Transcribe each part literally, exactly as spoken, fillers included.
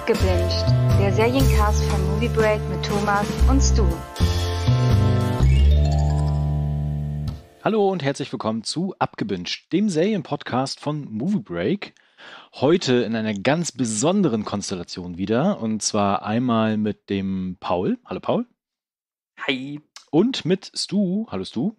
Abgebinged, der Seriencast von Movie Break mit Thomas und Stu. Hallo und herzlich willkommen zu Abgebinged, dem Serienpodcast von Movie Break. Heute in einer ganz besonderen Konstellation wieder, und zwar einmal mit dem Paul. Hallo Paul. Hi. Und mit Stu. Hallo Stu.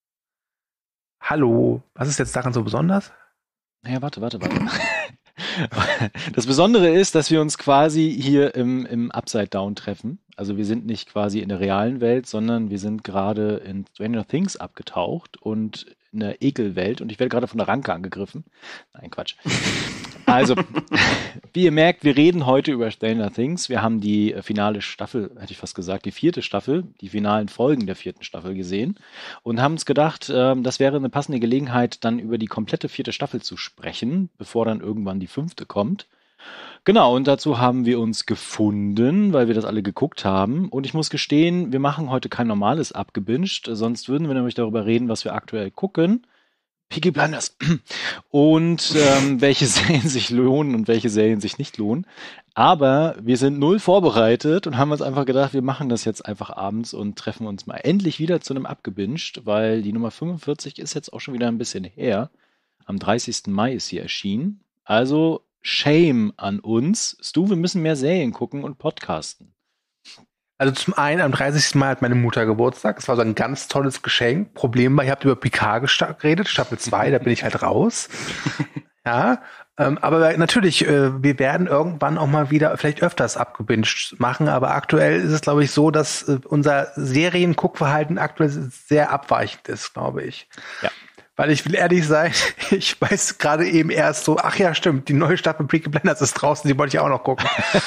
Hallo. Was ist jetzt daran so besonders? Naja, warte, warte, warte. Das Besondere ist, dass wir uns quasi hier im, im Upside Down treffen. Also wir sind nicht quasi in der realen Welt, sondern wir sind gerade in Stranger Things abgetaucht und in der Ekelwelt. Und ich werde gerade von der Ranke angegriffen. Nein, Quatsch. Also, wie ihr merkt, wir reden heute über Stranger Things. Wir haben die finale Staffel, hätte ich fast gesagt, die vierte Staffel, die finalen Folgen der vierten Staffel gesehen und haben uns gedacht, ähm, das wäre eine passende Gelegenheit, dann über die komplette vierte Staffel zu sprechen, bevor dann irgendwann die fünfte kommt. Genau, und dazu haben wir uns gefunden, weil wir das alle geguckt haben. Und ich muss gestehen, wir machen heute kein normales Abgebinged, sonst würden wir nämlich darüber reden, was wir aktuell gucken. Peaky Blinders. Und ähm, welche Serien sich lohnen und welche Serien sich nicht lohnen. Aber wir sind null vorbereitet und haben uns einfach gedacht, wir machen das jetzt einfach abends und treffen uns mal endlich wieder zu einem Abgebinged, weil die Nummer fünfundvierzig ist jetzt auch schon wieder ein bisschen her. Am dreißigsten Mai ist sie erschienen. Also Shame an uns. Stu, wir müssen mehr Serien gucken und podcasten. Also zum einen, am dreißigsten Mai hat meine Mutter Geburtstag. Das war so ein ganz tolles Geschenk. Problem war, ihr habt über Picard gesta- geredet, Staffel zwei, da bin ich halt raus. Ja, ähm, aber natürlich, äh, wir werden irgendwann auch mal wieder vielleicht öfters abgebinged machen, aber aktuell ist es, glaube ich, so, dass äh, unser Serienguckverhalten aktuell sehr abweichend ist, glaube ich. Ja. Weil ich will ehrlich sein, ich weiß gerade eben erst so, ach ja, stimmt, die neue Staffel Peaky Blinders ist draußen, die wollte ich auch noch gucken.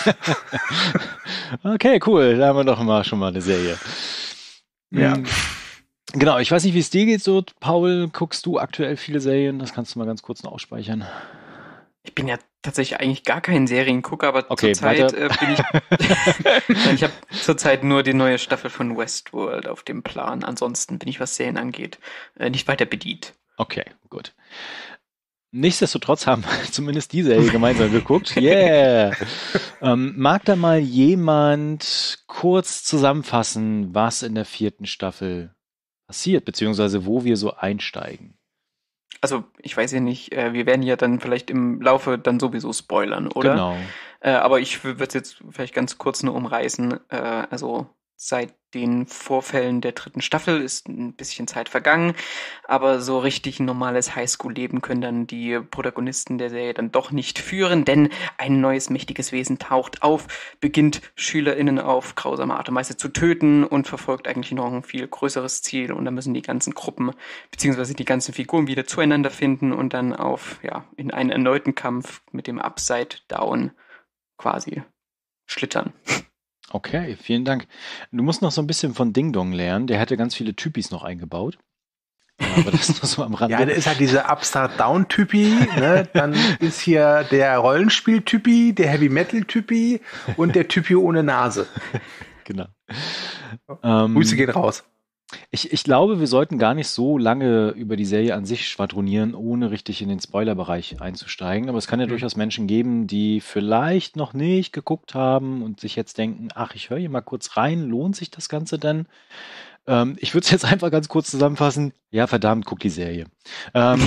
Okay, cool, da haben wir doch mal schon mal eine Serie. Ja. Genau, ich weiß nicht, wie es dir geht so, Paul, guckst du aktuell viele Serien? Das kannst du mal ganz kurz noch ausspeichern. Ich bin ja tatsächlich eigentlich gar kein Seriengucker, aber okay, zurzeit äh, bin ich. Ich habe zurzeit nur die neue Staffel von Westworld auf dem Plan. Ansonsten bin ich, was Serien angeht, äh, nicht weiter bedient. Okay, gut. Nichtsdestotrotz haben wir zumindest die Serie gemeinsam geguckt. Yeah! ähm, mag da mal jemand kurz zusammenfassen, was in der vierten Staffel passiert, beziehungsweise wo wir so einsteigen? Also, ich weiß ja nicht, äh, wir werden ja dann vielleicht im Laufe dann sowieso spoilern, oder? Genau. Äh, aber ich würde es jetzt vielleicht ganz kurz nur umreißen. Äh, also, seit den Vorfällen der dritten Staffel ist ein bisschen Zeit vergangen, aber so richtig ein normales Highschool-Leben können dann die Protagonisten der Serie dann doch nicht führen, denn ein neues mächtiges Wesen taucht auf, beginnt SchülerInnen auf grausame Art und Weise zu töten und verfolgt eigentlich noch ein viel größeres Ziel, und da müssen die ganzen Gruppen beziehungsweise die ganzen Figuren wieder zueinander finden und dann auf, ja, in einen erneuten Kampf mit dem Upside Down quasi schlittern. Okay, vielen Dank. Du musst noch so ein bisschen von Ding Dong lernen. Der hatte ganz viele Typis noch eingebaut. Ja, aber das ist nur so am Rande. Ja, der ist halt dieser Upside-Down-Typi, ne? Dann ist hier der Rollenspiel-Typi, der Heavy-Metal-Typi und der Typi ohne Nase. Genau. Grüße gehen raus. Ich, ich glaube, wir sollten gar nicht so lange über die Serie an sich schwadronieren, ohne richtig in den Spoilerbereich einzusteigen. Aber es kann ja mhm. durchaus Menschen geben, die vielleicht noch nicht geguckt haben und sich jetzt denken, ach, ich höre hier mal kurz rein, lohnt sich das Ganze denn? Ähm, ich würde es jetzt einfach ganz kurz zusammenfassen. Ja, verdammt, guck die Serie. Ähm,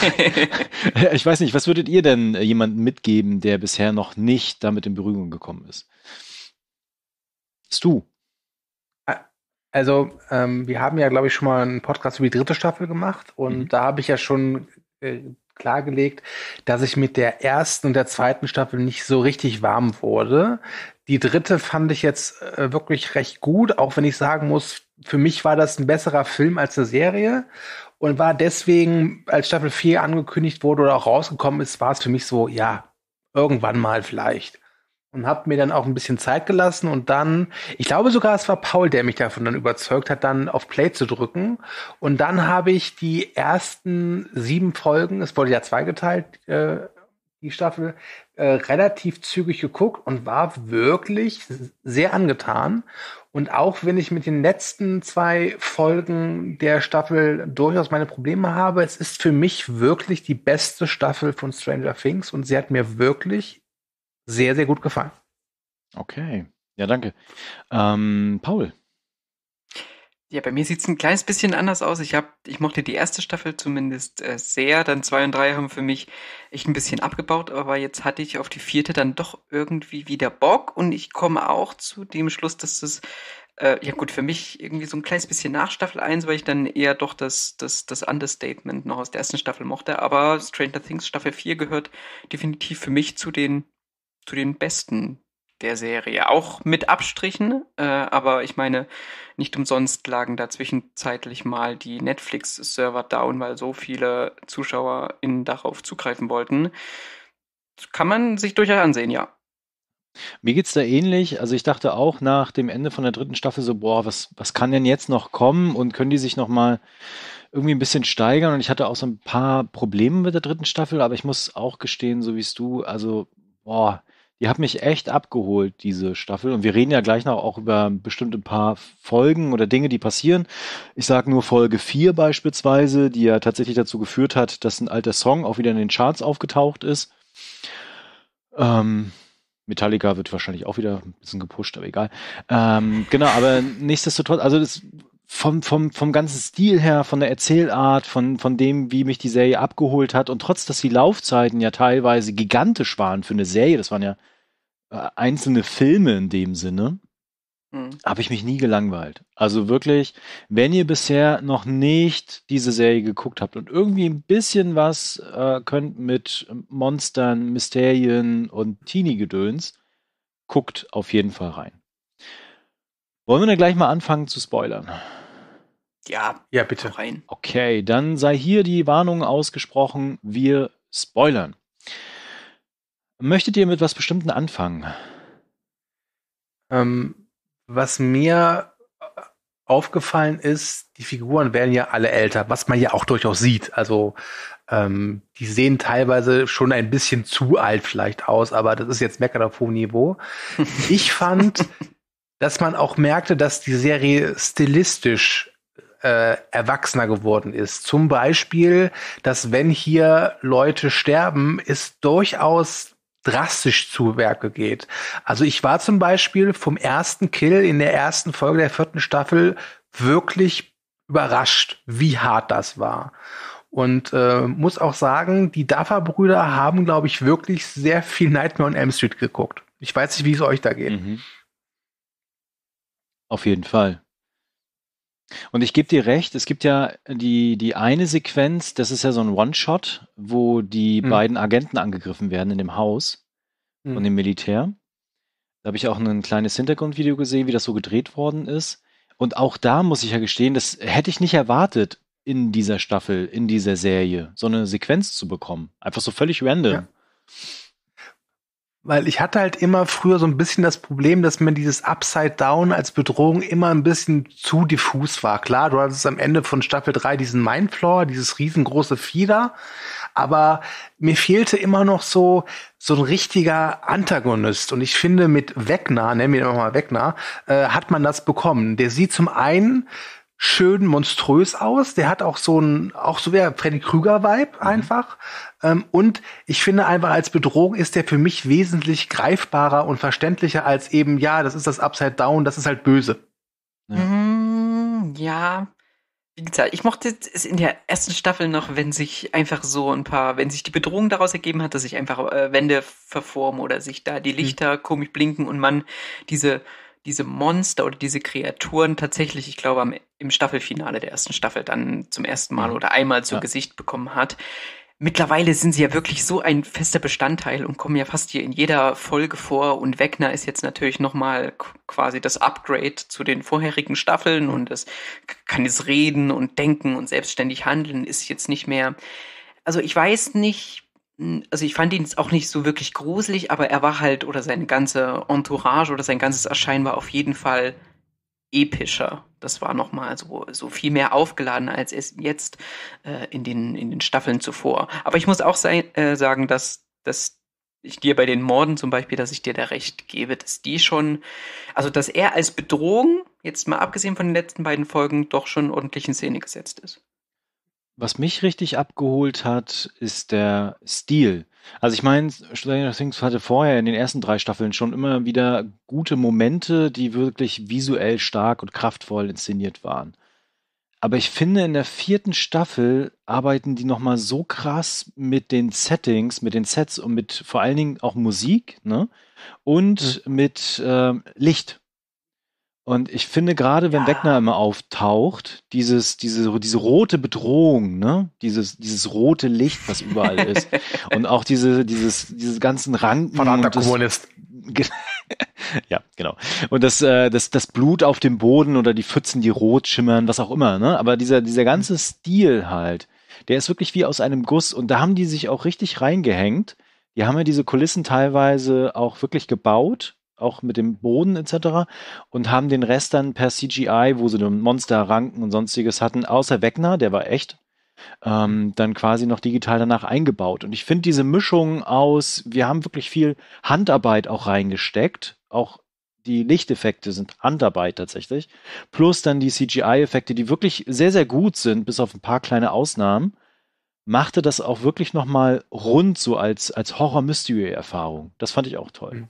ich weiß nicht, was würdet ihr denn jemandem mitgeben, der bisher noch nicht damit in Berührung gekommen ist? Stu? Also, ähm, wir haben ja, glaube ich, schon mal einen Podcast über die dritte Staffel gemacht und mhm. da habe ich ja schon äh, klargelegt, dass ich mit der ersten und der zweiten Staffel nicht so richtig warm wurde. Die dritte fand ich jetzt äh, wirklich recht gut, auch wenn ich sagen muss, für mich war das ein besserer Film als eine Serie und war deswegen, als Staffel vier angekündigt wurde oder auch rausgekommen ist, war es für mich so, ja, irgendwann mal vielleicht. Und habe mir dann auch ein bisschen Zeit gelassen und dann, ich glaube sogar, es war Paul, der mich davon dann überzeugt hat, dann auf Play zu drücken. Und dann habe ich die ersten sieben Folgen, es wurde ja zweigeteilt, äh, die Staffel, äh, relativ zügig geguckt und war wirklich sehr angetan. Und auch wenn ich mit den letzten zwei Folgen der Staffel durchaus meine Probleme habe, es ist für mich wirklich die beste Staffel von Stranger Things und sie hat mir wirklich sehr, sehr gut gefallen. Okay. Ja, danke. Ähm, Paul. Ja, bei mir sieht es ein kleines bisschen anders aus. Ich hab, ich mochte die erste Staffel zumindest äh, sehr. Dann zwei und drei haben für mich echt ein bisschen abgebaut, aber jetzt hatte ich auf die vierte dann doch irgendwie wieder Bock und ich komme auch zu dem Schluss, dass das, äh, ja gut, für mich irgendwie so ein kleines bisschen nach Staffel eins, weil ich dann eher doch das, das, das Understatement noch aus der ersten Staffel mochte. Aber Stranger Things Staffel vier gehört definitiv für mich zu den, zu den besten der Serie. Auch mit Abstrichen, äh, aber ich meine, nicht umsonst lagen da zwischenzeitlich mal die Netflix-Server down, weil so viele ZuschauerInnen darauf zugreifen wollten. Kann man sich durchaus ansehen, ja. Mir geht's da ähnlich. Also ich dachte auch nach dem Ende von der dritten Staffel so, boah, was, was kann denn jetzt noch kommen und können die sich noch mal irgendwie ein bisschen steigern? Und ich hatte auch so ein paar Probleme mit der dritten Staffel, aber ich muss auch gestehen, so wie es du, also, boah, die hat mich echt abgeholt, diese Staffel. Und wir reden ja gleich noch auch über bestimmte paar Folgen oder Dinge, die passieren. Ich sage nur Folge vier beispielsweise, die ja tatsächlich dazu geführt hat, dass ein alter Song auch wieder in den Charts aufgetaucht ist. Ähm, Metallica wird wahrscheinlich auch wieder ein bisschen gepusht, aber egal. Ähm, genau, aber nichtsdestotrotz, also das vom, vom, vom ganzen Stil her, von der Erzählart, von, von dem, wie mich die Serie abgeholt hat und trotz, dass die Laufzeiten ja teilweise gigantisch waren für eine Serie, das waren ja äh, einzelne Filme in dem Sinne, Hm. habe ich mich nie gelangweilt. Also wirklich, wenn ihr bisher noch nicht diese Serie geguckt habt und irgendwie ein bisschen was äh, könnt mit Monstern, Mysterien und Teenie-Gedöns, guckt auf jeden Fall rein. Wollen wir dann gleich mal anfangen zu spoilern? Ja, Ja, bitte. rein. Okay, dann sei hier die Warnung ausgesprochen, wir spoilern. Möchtet ihr mit was Bestimmten anfangen? Ähm, was mir aufgefallen ist, die Figuren werden ja alle älter, was man ja auch durchaus sieht. Also ähm, die sehen teilweise schon ein bisschen zu alt vielleicht aus, aber das ist jetzt Meckern auf hohem Niveau. Ich fand, dass man auch merkte, dass die Serie stilistisch äh, erwachsener geworden ist. Zum Beispiel, dass wenn hier Leute sterben, es durchaus drastisch zu Werke geht. Also ich war zum Beispiel vom ersten Kill in der ersten Folge der vierten Staffel wirklich überrascht, wie hart das war. Und äh, muss auch sagen, die Duffer-Brüder haben, glaube ich, wirklich sehr viel Nightmare on Elm Street geguckt. Ich weiß nicht, wie es euch da geht. Mhm. Auf jeden Fall. Und ich gebe dir recht, es gibt ja die, die eine Sequenz, das ist ja so ein One-Shot, wo die Hm. beiden Agenten angegriffen werden in dem Haus von Hm. dem Militär. Da habe ich auch ein kleines Hintergrundvideo gesehen, wie das so gedreht worden ist. Und auch da muss ich ja gestehen, das hätte ich nicht erwartet, in dieser Staffel, in dieser Serie, so eine Sequenz zu bekommen. Einfach so völlig random. Ja. Weil ich hatte halt immer früher so ein bisschen das Problem, dass mir dieses Upside Down als Bedrohung immer ein bisschen zu diffus war. Klar, du hattest am Ende von Staffel drei diesen Mindfloor, dieses riesengroße Fieder, aber mir fehlte immer noch so so ein richtiger Antagonist. Und ich finde, mit Vecna, nennen wir ihn immer mal Vecna, äh, hat man das bekommen. Der sieht zum einen schön monströs aus. Der hat auch so ein, auch so wie ein Freddy Krüger-Vibe einfach. Ähm, und ich finde einfach, als Bedrohung ist der für mich wesentlich greifbarer und verständlicher als eben, ja, das ist das Upside Down, das ist halt böse. Ja. Mm, ja. Wie gesagt, ich mochte es in der ersten Staffel noch, wenn sich einfach so ein paar, wenn sich die Bedrohung daraus ergeben hat, dass sich einfach äh, Wände verformen oder sich da die Lichter komisch blinken und man diese diese Monster oder diese Kreaturen tatsächlich, ich glaube, am, im Staffelfinale der ersten Staffel dann zum ersten Mal Mhm. oder einmal zu Ja. Gesicht bekommen hat. Mittlerweile sind sie ja wirklich so ein fester Bestandteil und kommen ja fast hier in jeder Folge vor. Und Vecna ist jetzt natürlich nochmal quasi das Upgrade zu den vorherigen Staffeln und es kann jetzt reden und denken und selbstständig handeln, ist jetzt nicht mehr. Also ich weiß nicht, also ich fand ihn auch nicht so wirklich gruselig, aber er war halt, oder seine ganze Entourage oder sein ganzes Erscheinen war auf jeden Fall epischer. Das war nochmal so, so viel mehr aufgeladen, als es jetzt äh, in, den, in den Staffeln zuvor. Aber ich muss auch sein, äh, sagen, dass, dass ich dir bei den Morden zum Beispiel, dass ich dir da recht gebe, dass die schon, also dass er als Bedrohung, jetzt mal abgesehen von den letzten beiden Folgen, doch schon ordentlich in Szene gesetzt ist. Was mich richtig abgeholt hat, ist der Stil. Also ich meine, Stranger Things hatte vorher in den ersten drei Staffeln schon immer wieder gute Momente, die wirklich visuell stark und kraftvoll inszeniert waren. Aber ich finde, in der vierten Staffel arbeiten die nochmal so krass mit den Settings, mit den Sets und mit vor allen Dingen auch Musik, ne? Und mhm. mit ähm, Licht. Und ich finde, gerade wenn ja. Vecna immer auftaucht, dieses, diese, diese rote Bedrohung, ne? Dieses, dieses rote Licht, was überall ist. Und auch diese, dieses, diese ganzen Ranken. Verdammter Kommunist. Ja, genau. Und das, äh, das, das Blut auf dem Boden oder die Pfützen, die rot schimmern, was auch immer, ne? Aber dieser, dieser ganze Stil halt, der ist wirklich wie aus einem Guss. Und da haben die sich auch richtig reingehängt. Die haben ja diese Kulissen teilweise auch wirklich gebaut, auch mit dem Boden et cetera und haben den Rest dann per C G I, wo sie dann Monsterranken und sonstiges hatten, außer Vecna, der war echt, ähm, dann quasi noch digital danach eingebaut. Und ich finde diese Mischung aus, wir haben wirklich viel Handarbeit auch reingesteckt, auch die Lichteffekte sind Handarbeit tatsächlich, plus dann die C G I-Effekte, die wirklich sehr, sehr gut sind, bis auf ein paar kleine Ausnahmen, machte das auch wirklich nochmal rund so als, als Horror-Mystery-Erfahrung. Das fand ich auch toll. Mhm.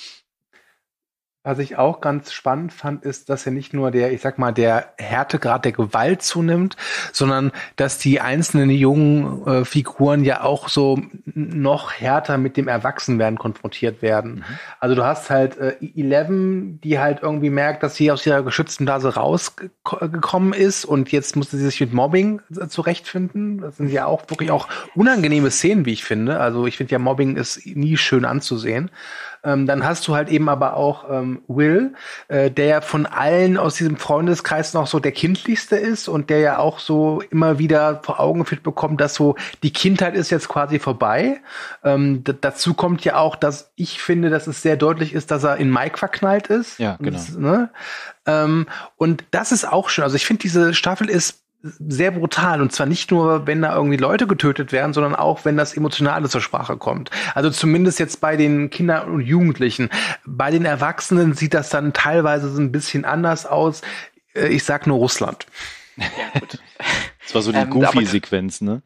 Was ich auch ganz spannend fand, ist, dass ja nicht nur der, ich sag mal, der Härtegrad der Gewalt zunimmt, sondern dass die einzelnen jungen äh, Figuren ja auch so noch härter mit dem Erwachsenwerden konfrontiert werden. Mhm. Also du hast halt äh, Eleven, die halt irgendwie merkt, dass sie aus ihrer geschützten Blase rausgekommen ist und jetzt musste sie sich mit Mobbing äh, zurechtfinden. Das sind ja auch wirklich auch unangenehme Szenen, wie ich finde. Also ich finde ja, Mobbing ist nie schön anzusehen. Ähm, dann hast du halt eben aber auch ähm, Will, äh, der ja von allen aus diesem Freundeskreis noch so der kindlichste ist und der ja auch so immer wieder vor Augen geführt bekommt, dass so die Kindheit ist jetzt quasi vorbei. Ähm, d- dazu kommt ja auch, dass ich finde, dass es sehr deutlich ist, dass er in Mike verknallt ist. Ja, genau. Das, ne? ähm, und das ist auch schön. Also ich finde, diese Staffel ist sehr brutal. Und zwar nicht nur, wenn da irgendwie Leute getötet werden, sondern auch, wenn das Emotionale zur Sprache kommt. Also zumindest jetzt bei den Kindern und Jugendlichen. Bei den Erwachsenen sieht das dann teilweise so ein bisschen anders aus. Ich sag nur Russland. Ja, gut. Das war so die ähm, Goofy-Sequenz, ne?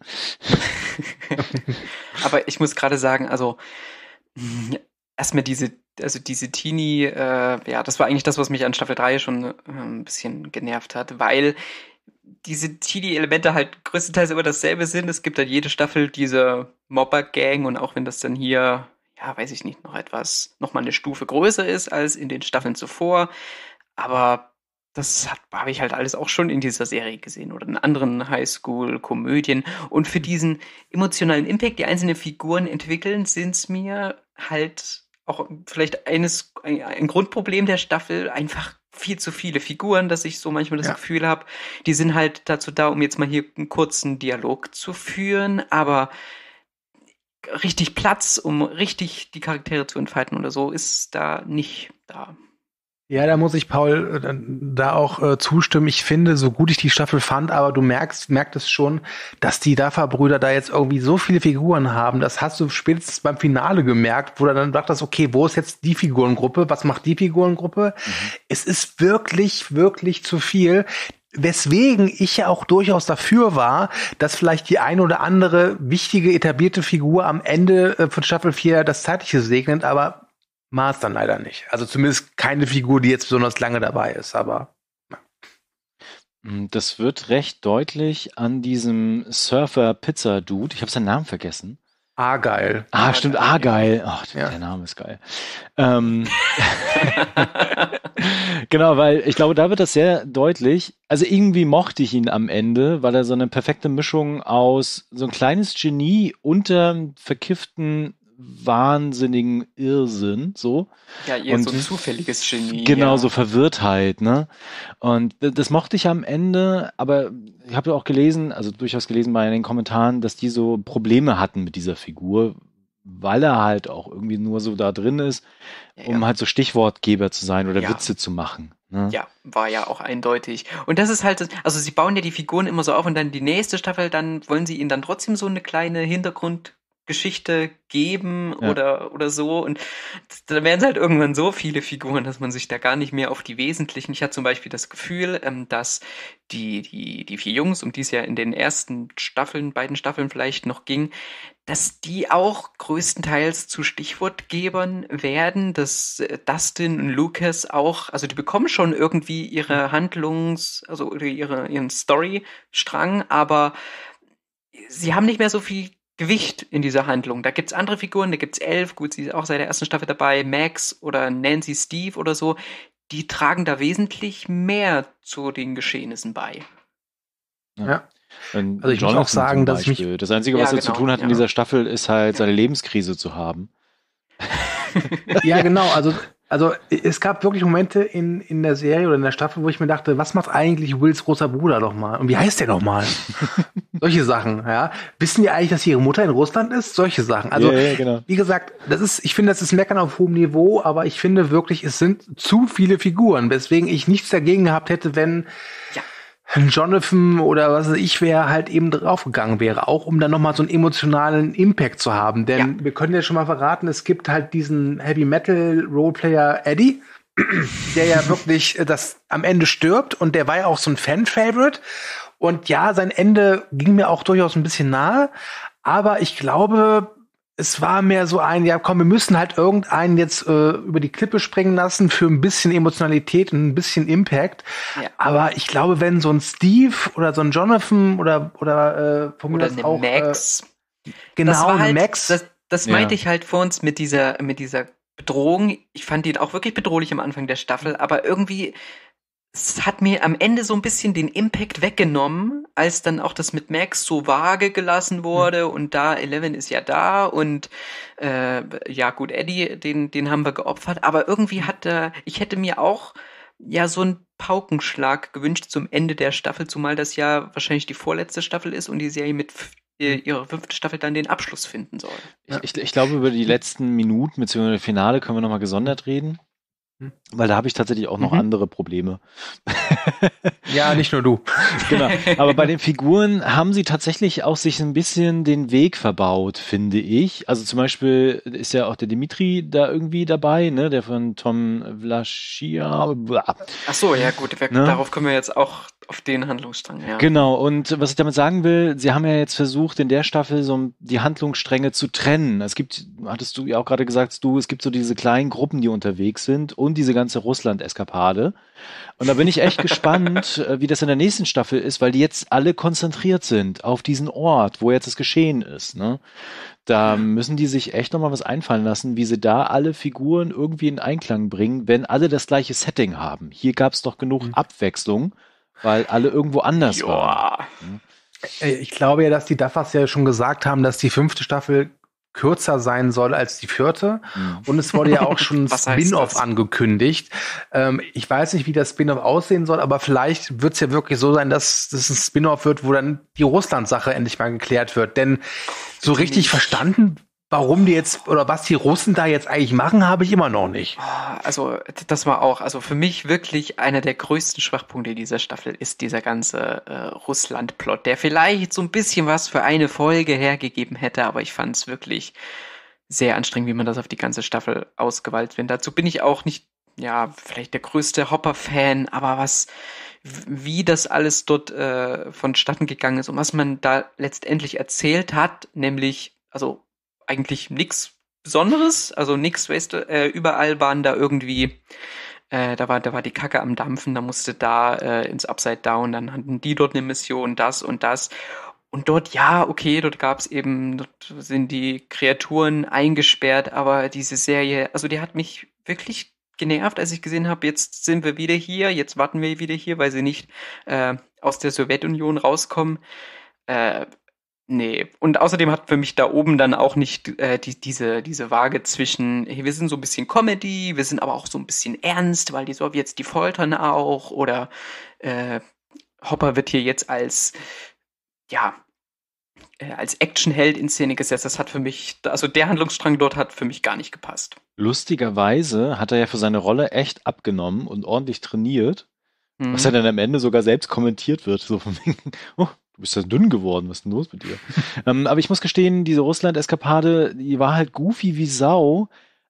Aber ich muss gerade sagen, also erstmal diese also diese Teenie, äh, ja, das war eigentlich das, was mich an Staffel drei schon äh, ein bisschen genervt hat, weil diese Teenie-Elemente halt größtenteils immer dasselbe sind. Es gibt dann jede Staffel diese Mobber-Gang und auch wenn das dann hier, ja, weiß ich nicht, noch etwas, noch mal eine Stufe größer ist als in den Staffeln zuvor, aber das habe ich halt alles auch schon in dieser Serie gesehen oder in anderen Highschool-Komödien und für diesen emotionalen Impact, die einzelne Figuren entwickeln, sind es mir halt auch vielleicht eines ein, ein Grundproblem der Staffel, einfach viel zu viele Figuren, dass ich so manchmal das ja. Gefühl habe, die sind halt dazu da, um jetzt mal hier einen kurzen Dialog zu führen, aber richtig Platz, um richtig die Charaktere zu entfalten oder so, ist da nicht da. Ja, da muss ich Paul äh, da auch äh, zustimmen. Ich finde, so gut ich die Staffel fand, aber du merkst, merkt es schon, dass die Duffer-Brüder da jetzt irgendwie so viele Figuren haben. Das hast du spätestens beim Finale gemerkt, wo du dann dachtest, okay, wo ist jetzt die Figurengruppe? Was macht die Figurengruppe? Mhm. Es ist wirklich, wirklich zu viel. Weswegen ich ja auch durchaus dafür war, dass vielleicht die ein oder andere wichtige, etablierte Figur am Ende äh, von Staffel vier das Zeitliche segnet, aber war es dann leider nicht. Also zumindest keine Figur, die jetzt besonders lange dabei ist, aber ja. Das wird recht deutlich an diesem Surfer-Pizza-Dude. Ich habe seinen Namen vergessen. Argyle. Ah, stimmt, Argyle. Ach, ja. Der Name ist geil. Ähm, genau, weil ich glaube, da wird das sehr deutlich. Also irgendwie mochte ich ihn am Ende, weil er so eine perfekte Mischung aus so ein kleines Genie unter verkifften wahnsinnigen Irrsinn, so. Ja, eher und so ein zufälliges Genie. Genau, ja. so Verwirrtheit, ne? Und das mochte ich am Ende, aber ich habe ja auch gelesen, also durchaus gelesen bei den Kommentaren, dass die so Probleme hatten mit dieser Figur, weil er halt auch irgendwie nur so da drin ist, um ja. halt so Stichwortgeber zu sein oder ja. Witze zu machen. Ne? Ja, war ja auch eindeutig. Und das ist halt, also sie bauen ja die Figuren immer so auf und dann die nächste Staffel, dann wollen sie ihnen dann trotzdem so eine kleine Hintergrund Geschichte geben ja. oder oder so und dann werden es halt irgendwann so viele Figuren, dass man sich da gar nicht mehr auf die wesentlichen. Ich hatte zum Beispiel das Gefühl, ähm, dass die die die vier Jungs, um die es ja in den ersten Staffeln, beiden Staffeln vielleicht noch ging, dass die auch größtenteils zu Stichwortgebern werden, dass äh, Dustin und Lucas auch, also die bekommen schon irgendwie ihre Handlungs-, also oder ihre, ihren Storystrang, aber sie haben nicht mehr so viel Gewicht in dieser Handlung. Da gibt's andere Figuren, da gibt's Elf, gut, sie ist auch seit der ersten Staffel dabei, Max oder Nancy Steve oder so, die tragen da wesentlich mehr zu den Geschehnissen bei. Ja. Ja. Ein Also ich muss Jonathan auch sagen, zum dass ich mich- Beispiel. Das Einzige, was Ja, er zu genau, tun hat in ja. dieser Staffel, ist halt seine Lebenskrise zu haben. Ja, genau. Also, also es gab wirklich Momente in, in der Serie oder in der Staffel, wo ich mir dachte, was macht eigentlich Wills großer Bruder noch mal? Und wie heißt der noch mal? Solche Sachen, ja. Wissen die eigentlich, dass ihre Mutter in Russland ist? Solche Sachen. Also, Ja, ja, genau. wie gesagt, das ist, ich finde, das ist Meckern auf hohem Niveau, aber ich finde wirklich, es sind zu viele Figuren, weswegen ich nichts dagegen gehabt hätte, wenn Ja. ein Jonathan oder was weiß ich wer halt eben draufgegangen wäre, auch um dann noch mal so einen emotionalen Impact zu haben. Denn wir können ja schon mal verraten, es gibt halt diesen Heavy Metal Roleplayer Eddie, der ja wirklich äh, das am Ende stirbt und der war ja auch so ein Fan-Favorite. Und ja, sein Ende ging mir auch durchaus ein bisschen nahe, aber ich glaube, es war mehr so ein, ja komm, wir müssen halt irgendeinen jetzt äh, über die Klippe springen lassen für ein bisschen Emotionalität und ein bisschen Impact. Ja. Aber ich glaube, wenn so ein Steve oder so ein Jonathan oder oder äh, von mir Oder aus eine auch Max. Äh, genau das war eine halt, Max. Das, das Ja. meinte ich halt vor uns mit dieser, mit dieser Bedrohung. Ich fand ihn auch wirklich bedrohlich am Anfang der Staffel, aber irgendwie, es hat mir am Ende so ein bisschen den Impact weggenommen, als dann auch das mit Max so vage gelassen wurde mhm. und da Eleven ist ja da und äh, ja gut, Eddie, den, den haben wir geopfert, aber irgendwie hat er, ich hätte mir auch ja so einen Paukenschlag gewünscht zum Ende der Staffel, zumal das ja wahrscheinlich die vorletzte Staffel ist und die Serie mit f- ihre fünfte Staffel dann den Abschluss finden soll. Ich, ich, ich glaube, über die letzten Minuten bzw. Finale können wir nochmal gesondert reden. Hm. Weil da habe ich tatsächlich auch noch Mhm. andere Probleme. Ja, nicht nur du. Genau. Aber bei den Figuren haben sie tatsächlich auch sich ein bisschen den Weg verbaut, finde ich. Also zum Beispiel ist ja auch der Dimitri da irgendwie dabei, ne, der von Tom Vlaschia. Ach so, ja gut, wir, Ne? darauf können wir jetzt auch auf den Handlungsstrang, ja. Genau, und was ich damit sagen will, sie haben ja jetzt versucht, in der Staffel so die Handlungsstränge zu trennen. Es gibt, hattest du ja auch gerade gesagt, du, es gibt so diese kleinen Gruppen, die unterwegs sind und diese ganze Russland-Eskapade. Und da bin ich echt gespannt, äh, wie das in der nächsten Staffel ist, weil die jetzt alle konzentriert sind auf diesen Ort, wo jetzt das Geschehen ist, ne? Da müssen die sich echt nochmal was einfallen lassen, wie sie da alle Figuren irgendwie in Einklang bringen, wenn alle das gleiche Setting haben. Hier gab es doch genug Mhm. Abwechslung, weil alle irgendwo anders waren. Ja. Äh, Ich glaube ja, dass die Duffers ja schon gesagt haben, dass die fünfte Staffel kürzer sein soll als die vierte. Mhm. Und es wurde ja auch schon ein Was heißt Spin-off das? angekündigt. Ähm, ich weiß nicht, wie das Spin-off aussehen soll, aber vielleicht wird es ja wirklich so sein, dass das ein Spin-off wird, wo dann die Russland-Sache endlich mal geklärt wird. Denn so richtig nicht. verstanden, warum die jetzt oder was die Russen da jetzt eigentlich machen, habe ich immer noch nicht. Ah, Also, das war auch, also für mich wirklich einer der größten Schwachpunkte dieser Staffel ist dieser ganze äh, Russland-Plot, der vielleicht so ein bisschen was für eine Folge hergegeben hätte, aber ich fand es wirklich sehr anstrengend, wie man das auf die ganze Staffel ausgewalzt wird. Dazu bin ich auch nicht, ja, vielleicht der größte Hopper-Fan, aber was, wie das alles dort äh, vonstatten gegangen ist und was man da letztendlich erzählt hat, nämlich, also eigentlich nichts Besonderes, also nichts, weißt du, äh, überall waren da irgendwie, äh, da war, da war die Kacke am Dampfen, da musste da äh, ins Upside Down, dann hatten die dort eine Mission, das und das. Und dort, ja, okay, dort gab es eben, dort sind die Kreaturen eingesperrt, aber diese Serie, also die hat mich wirklich genervt, als ich gesehen habe, jetzt sind wir wieder hier, jetzt warten wir wieder hier, weil sie nicht äh, aus der Sowjetunion rauskommen. Äh, Nee, und außerdem hat für mich da oben dann auch nicht äh, die, diese, diese Waage zwischen, hey, wir sind so ein bisschen Comedy, wir sind aber auch so ein bisschen ernst, weil die Sowjets, die foltern auch, oder äh, Hopper wird hier jetzt als, ja, äh, als Actionheld in Szene gesetzt. Das hat für mich, also der Handlungsstrang dort hat für mich gar nicht gepasst. Lustigerweise hat er ja für seine Rolle echt abgenommen und ordentlich trainiert, Hm. was ja dann am Ende sogar selbst kommentiert wird. So von wegen, oh, du bist ja dünn geworden, was ist denn los mit dir? ähm, aber ich muss gestehen, diese Russland-Eskapade, die war halt goofy wie Sau,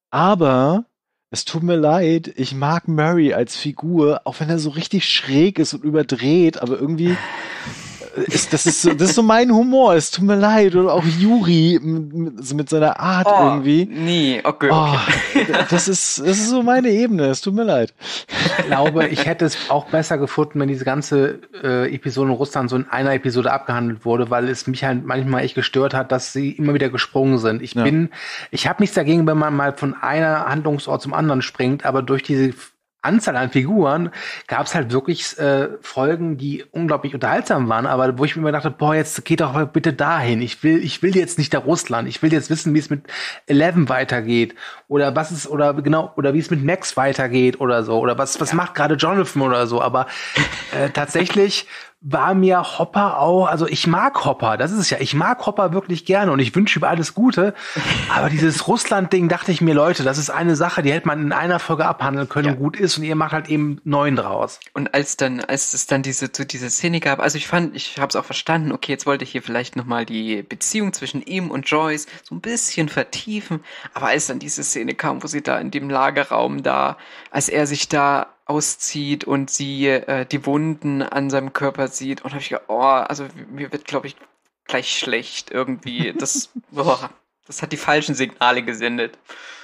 aber es tut mir leid, ich mag Murray als Figur, auch wenn er so richtig schräg ist und überdreht, aber irgendwie ist, das, ist so, das ist so mein Humor. Es tut mir leid. Oder auch Yuri mit, mit seiner Art oh, irgendwie. Nee, okay, okay. Oh, das, ist, das ist so meine Ebene. Es tut mir leid. Ich glaube, ich hätte es auch besser gefunden, wenn diese ganze äh, Episode in Russland so in einer Episode abgehandelt wurde, weil es mich halt manchmal echt gestört hat, dass sie immer wieder gesprungen sind. Ich ja. bin, ich habe nichts dagegen, wenn man mal von einer Handlungsort zum anderen springt, aber durch diese Anzahl an Figuren gab es halt wirklich äh, Folgen, die unglaublich unterhaltsam waren, aber wo ich mir immer dachte, boah, jetzt geht doch bitte dahin. Ich will, ich will jetzt nicht nach Russland. Ich will jetzt wissen, wie es mit Eleven weitergeht oder was ist oder genau oder wie es mit Max weitergeht oder so oder was was ja. macht gerade Jonathan oder so. Aber äh, tatsächlich war mir Hopper auch, also ich mag Hopper, das ist es ja, ich mag Hopper wirklich gerne und ich wünsche ihm alles Gute, aber dieses Russland-Ding dachte ich mir, Leute, das ist eine Sache, die hätte man in einer Folge abhandeln können, ja. und gut ist und ihr macht halt eben neun draus. Und als dann, als es dann diese, so diese Szene gab, also ich fand, ich hab's auch verstanden, okay, jetzt wollte ich hier vielleicht nochmal die Beziehung zwischen ihm und Joyce so ein bisschen vertiefen, aber als dann diese Szene kam, wo sie da in dem Lagerraum da, als er sich da auszieht und sie äh, die Wunden an seinem Körper sieht und habe ich gedacht, oh, also mir wird, glaube ich, gleich schlecht irgendwie. Das, boah, das hat die falschen Signale gesendet.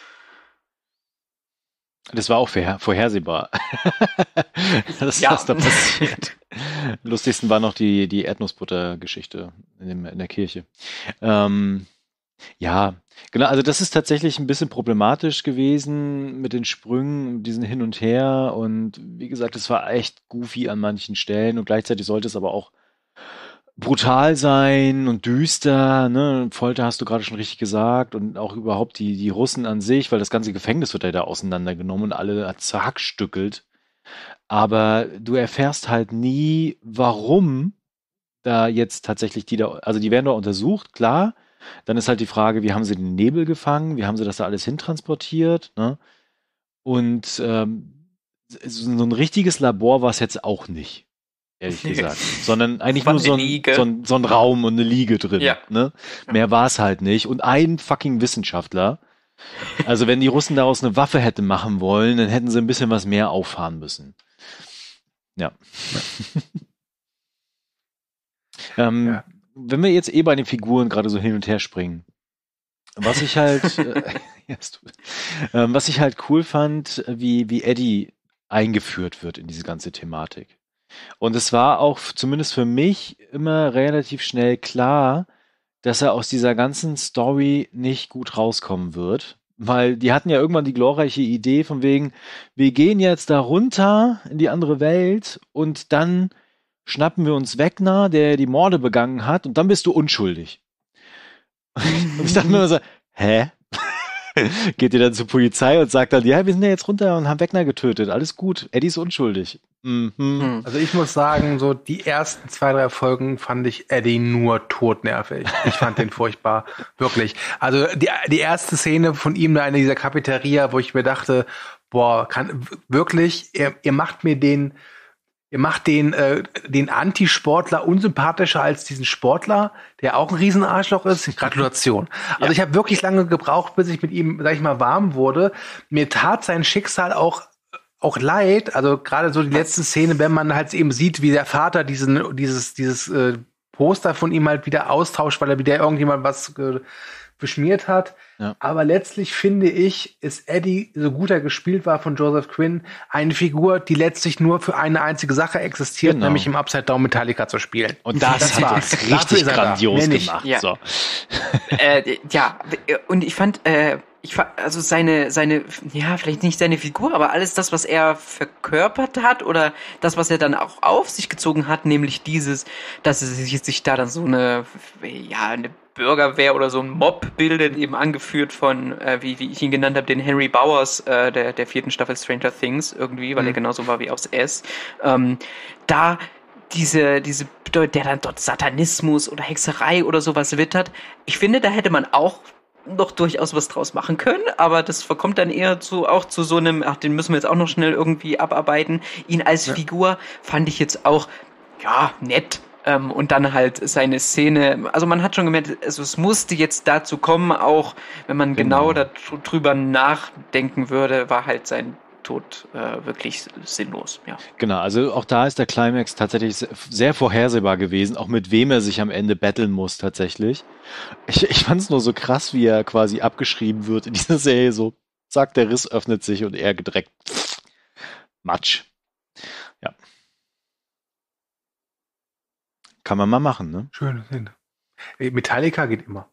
Das war auch vorher, vorhersehbar. das ja. was da passiert. Am lustigsten war noch die, die Erdnussbutter-Geschichte in, dem, in der Kirche. Ähm, ja, genau, also das ist tatsächlich ein bisschen problematisch gewesen mit den Sprüngen, diesen Hin und Her und wie gesagt, es war echt goofy an manchen Stellen und gleichzeitig sollte es aber auch brutal sein und düster, ne, Folter hast du gerade schon richtig gesagt und auch überhaupt die, die Russen an sich, weil das ganze Gefängnis wird ja da auseinandergenommen und alle zerhackstückelt, aber du erfährst halt nie, warum da jetzt tatsächlich die da, also die werden da untersucht, klar. Dann ist halt die Frage, wie haben sie den Nebel gefangen? Wie haben sie das da alles hintransportiert? Ne? Und ähm, so ein richtiges Labor war es jetzt auch nicht, ehrlich gesagt. Sondern eigentlich nur so ein, so, ein, so ein Raum und eine Liege drin. Ja. Ne? Mehr war es halt nicht. Und ein fucking Wissenschaftler. Also wenn die Russen daraus eine Waffe hätten machen wollen, dann hätten sie ein bisschen was mehr auffahren müssen. Ja. ähm, ja. Wenn wir jetzt eh bei den Figuren gerade so hin und her springen, was ich halt, äh, äh, was ich halt cool fand, wie, wie Eddie eingeführt wird in diese ganze Thematik. Und es war auch zumindest für mich immer relativ schnell klar, dass er aus dieser ganzen Story nicht gut rauskommen wird, weil die hatten ja irgendwann die glorreiche Idee von wegen, wir gehen jetzt da runter in die andere Welt und dann schnappen wir uns Wegner, der die Morde begangen hat, und dann bist du unschuldig. Und ich dachte mir immer so, hä? Geht ihr dann zur Polizei und sagt dann, ja, wir sind ja jetzt runter und haben Wegner getötet, alles gut, Eddie ist unschuldig. Mhm. Also ich muss sagen, so die ersten zwei, drei Folgen fand ich Eddie nur todnervig. Ich fand den furchtbar, wirklich. Also die, die erste Szene von ihm da in dieser Cafeteria, wo ich mir dachte, boah, kann wirklich, ihr, ihr macht mir den Ihr macht den, äh, den Antisportler unsympathischer als diesen Sportler, der auch ein Riesenarschloch ist. Gratulation. Also ja. Ich habe wirklich lange gebraucht, bis ich mit ihm, sag ich mal, warm wurde. Mir tat sein Schicksal auch auch leid. Also gerade so die letzte Szene, wenn man halt eben sieht, wie der Vater diesen dieses dieses äh, Poster von ihm halt wieder austauscht, weil er wieder irgendjemand was äh, beschmiert hat. Ja. Aber letztlich finde ich, ist Eddie, so gut er gespielt war von Joseph Quinn, eine Figur, die letztlich nur für eine einzige Sache existiert, genau. Nämlich im Upside Down Metallica zu spielen. Und das, das hat es richtig grandios gemacht. Ja. So. äh, ja, und ich fand, äh, ich fand, also seine, seine, ja, vielleicht nicht seine Figur, aber alles das, was er verkörpert hat oder das, was er dann auch auf sich gezogen hat, nämlich dieses, dass er sich, sich da dann so eine, ja, eine Bürgerwehr oder so ein Mob bildet, eben angeführt von, äh, wie, wie ich ihn genannt habe, den Henry Bowers äh, der, der vierten Staffel Stranger Things irgendwie, weil mhm. er genauso war wie aufs S. Ähm, da diese, diese, der dann dort Satanismus oder Hexerei oder sowas wittert. Ich finde, da hätte man auch noch durchaus was draus machen können, aber das verkommt dann eher zu, auch zu so einem, ach, den müssen wir jetzt auch noch schnell irgendwie abarbeiten. Ihn als ja. Figur fand ich jetzt auch, ja, nett. Ähm, und dann halt seine Szene, also man hat schon gemerkt, also es musste jetzt dazu kommen, auch wenn man genau, genau darüber nachdenken würde, war halt sein Tod äh, wirklich sinnlos, ja. Genau, also auch da ist der Climax tatsächlich sehr vorhersehbar gewesen, auch mit wem er sich am Ende battlen muss tatsächlich. Ich, ich fand es nur so krass, wie er quasi abgeschrieben wird in dieser Serie, so zack, der Riss öffnet sich und er direkt Matsch. Ja. Kann man mal machen, ne? Schöne Szene. Metallica geht immer.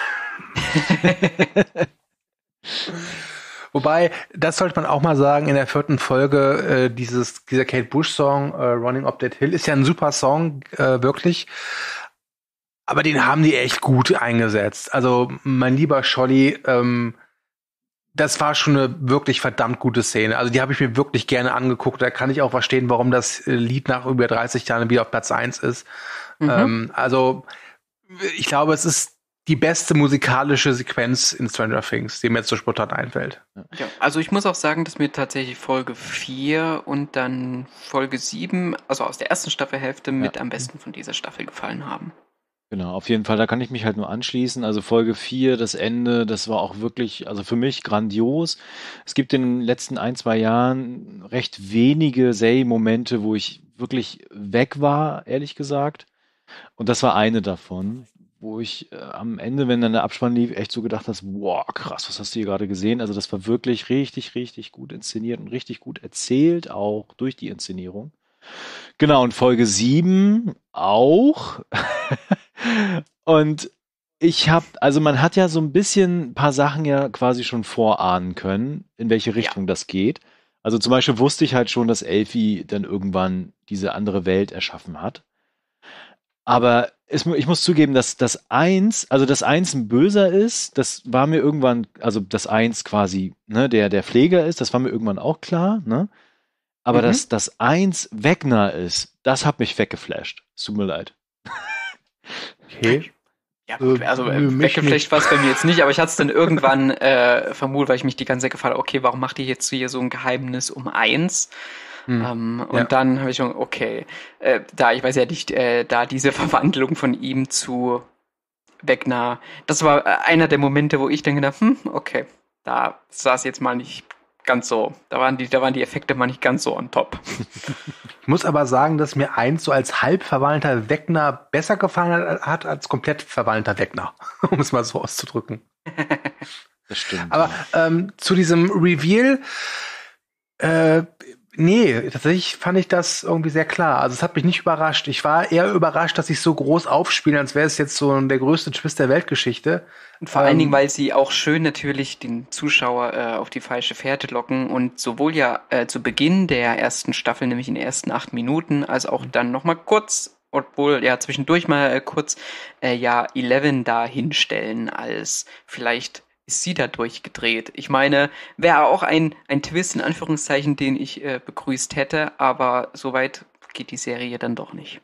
Wobei, das sollte man auch mal sagen, in der vierten Folge, äh, dieses, dieser Kate Bush-Song, äh, Running Up That Hill, ist ja ein super Song, äh, wirklich. Aber den haben die echt gut eingesetzt. Also, mein lieber Scholli, ähm, das war schon eine wirklich verdammt gute Szene. Also, die habe ich mir wirklich gerne angeguckt. Da kann ich auch verstehen, warum das Lied nach über dreißig Jahren wieder auf Platz eins ist. Mhm. Ähm, also, ich glaube, es ist die beste musikalische Sequenz in Stranger Things, die mir jetzt so spontan einfällt. Ja, also ich muss auch sagen, dass mir tatsächlich Folge vier und dann Folge sieben, also aus der ersten Staffelhälfte, mit ja. am besten von dieser Staffel gefallen haben. Genau, auf jeden Fall, da kann ich mich halt nur anschließen. Also Folge vier, das Ende, das war auch wirklich, also für mich grandios. Es gibt in den letzten ein, zwei Jahren recht wenige Serien-Momente, wo ich wirklich weg war, ehrlich gesagt. Und das war eine davon, wo ich äh, am Ende, wenn dann der Abspann lief, echt so gedacht habe, wow, krass, was hast du hier gerade gesehen? Also das war wirklich richtig, richtig gut inszeniert und richtig gut erzählt, auch durch die Inszenierung. Genau, und Folge sieben auch. Und ich habe, also man hat ja so ein bisschen ein paar Sachen ja quasi schon vorahnen können, in welche Richtung ja. das geht. Also zum Beispiel wusste ich halt schon, dass Elfie dann irgendwann diese andere Welt erschaffen hat. Aber es, ich muss zugeben, dass das Eins, also das Eins ein Böser ist, das war mir irgendwann, also das Eins quasi, ne, der der Pfleger ist, das war mir irgendwann auch klar, ne? Aber mhm. dass das Eins Wegner ist, das hat mich weggeflasht. Es tut mir leid. Okay. Ja, gut, also äh, weggeflasht war es bei mir jetzt nicht, aber ich hatte es dann irgendwann äh, vermutet, weil ich mich die ganze Zeit gefragt habe, okay, warum macht ihr jetzt hier so ein Geheimnis um Eins? Hm. Ähm, und ja. dann habe ich schon, okay, äh, da, ich weiß ja nicht, äh, da diese Verwandlung von ihm zu Wegner, das war äh, einer der Momente, wo ich dann gedacht, hm, okay, da sah es jetzt mal nicht ganz so, da waren die, da waren die Effekte mal nicht ganz so on top. Ich muss aber sagen, dass mir eins so als halb verwandelter Wegner besser gefallen hat als komplett verwandelter Wegner, um es mal so auszudrücken. Das stimmt. Aber ähm, zu diesem Reveal, äh, nee, tatsächlich fand ich das irgendwie sehr klar. Also es hat mich nicht überrascht. Ich war eher überrascht, dass sie so groß aufspielen, als wäre es jetzt so der größte Twist der Weltgeschichte. Und vor ähm, allen Dingen, weil sie auch schön natürlich den Zuschauer äh, auf die falsche Fährte locken und sowohl ja äh, zu Beginn der ersten Staffel, nämlich in den ersten acht Minuten, als auch dann nochmal kurz, obwohl ja zwischendurch mal äh, kurz äh, ja Eleven da hinstellen als vielleicht ist sie da durchgedreht. Ich meine, wäre auch ein, ein Twist in Anführungszeichen, den ich äh, begrüßt hätte, aber soweit geht die Serie dann doch nicht.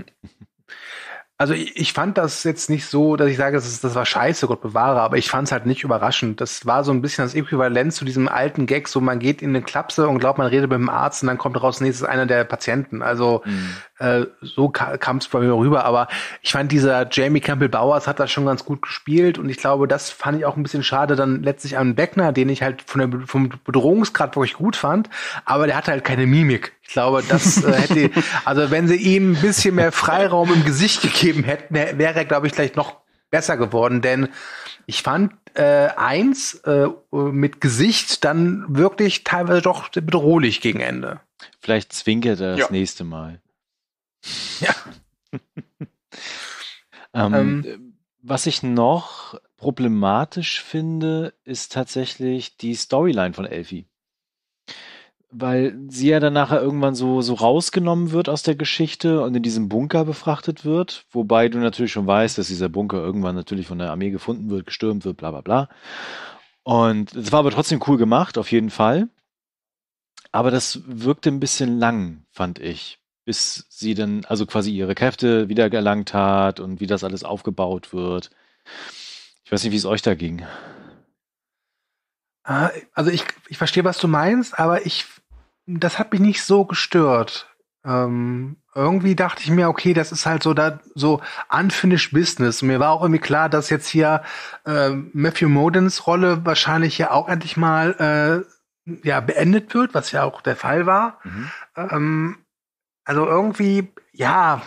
Also ich, ich fand das jetzt nicht so, dass ich sage, das, ist, das war scheiße, Gott bewahre, aber ich fand es halt nicht überraschend. Das war so ein bisschen das Äquivalent zu diesem alten Gag, so man geht in eine Klapse und glaubt, man redet mit dem Arzt und dann kommt raus, nee, das ist einer der Patienten. Also mhm. äh, so ka- kam es bei mir rüber, aber ich fand, dieser Jamie Campbell Bowers hat das schon ganz gut gespielt und ich glaube, das fand ich auch ein bisschen schade dann letztlich an Beckner, den ich halt von der, vom Bedrohungsgrad wirklich gut fand, aber der hatte halt keine Mimik. Ich glaube, das äh, hätte, also wenn sie ihm ein bisschen mehr Freiraum im Gesicht gegeben hätten, wäre er, glaube ich, gleich noch besser geworden. Denn ich fand äh, eins äh, mit Gesicht dann wirklich teilweise doch bedrohlich gegen Ende. Vielleicht zwinkert er das ja. nächste Mal. Ja. ähm, ähm, was ich noch problematisch finde, ist tatsächlich die Storyline von Elfie. Weil sie ja dann nachher irgendwann so, so rausgenommen wird aus der Geschichte und in diesem Bunker befrachtet wird, wobei du natürlich schon weißt, dass dieser Bunker irgendwann natürlich von der Armee gefunden wird, gestürmt wird, bla bla bla. Und es war aber trotzdem cool gemacht, auf jeden Fall. Aber das wirkte ein bisschen lang, fand ich, bis sie dann also quasi ihre Kräfte wiedererlangt hat und wie das alles aufgebaut wird. Ich weiß nicht, wie es euch da ging. Also ich, ich verstehe, was du meinst, aber ich das hat mich nicht so gestört. Ähm, irgendwie dachte ich mir, okay, das ist halt so da so unfinished business. Und mir war auch irgendwie klar, dass jetzt hier äh, Matthew Modens Rolle wahrscheinlich ja auch endlich mal äh, ja, beendet wird, was ja auch der Fall war. Mhm. Ähm, also irgendwie, ja,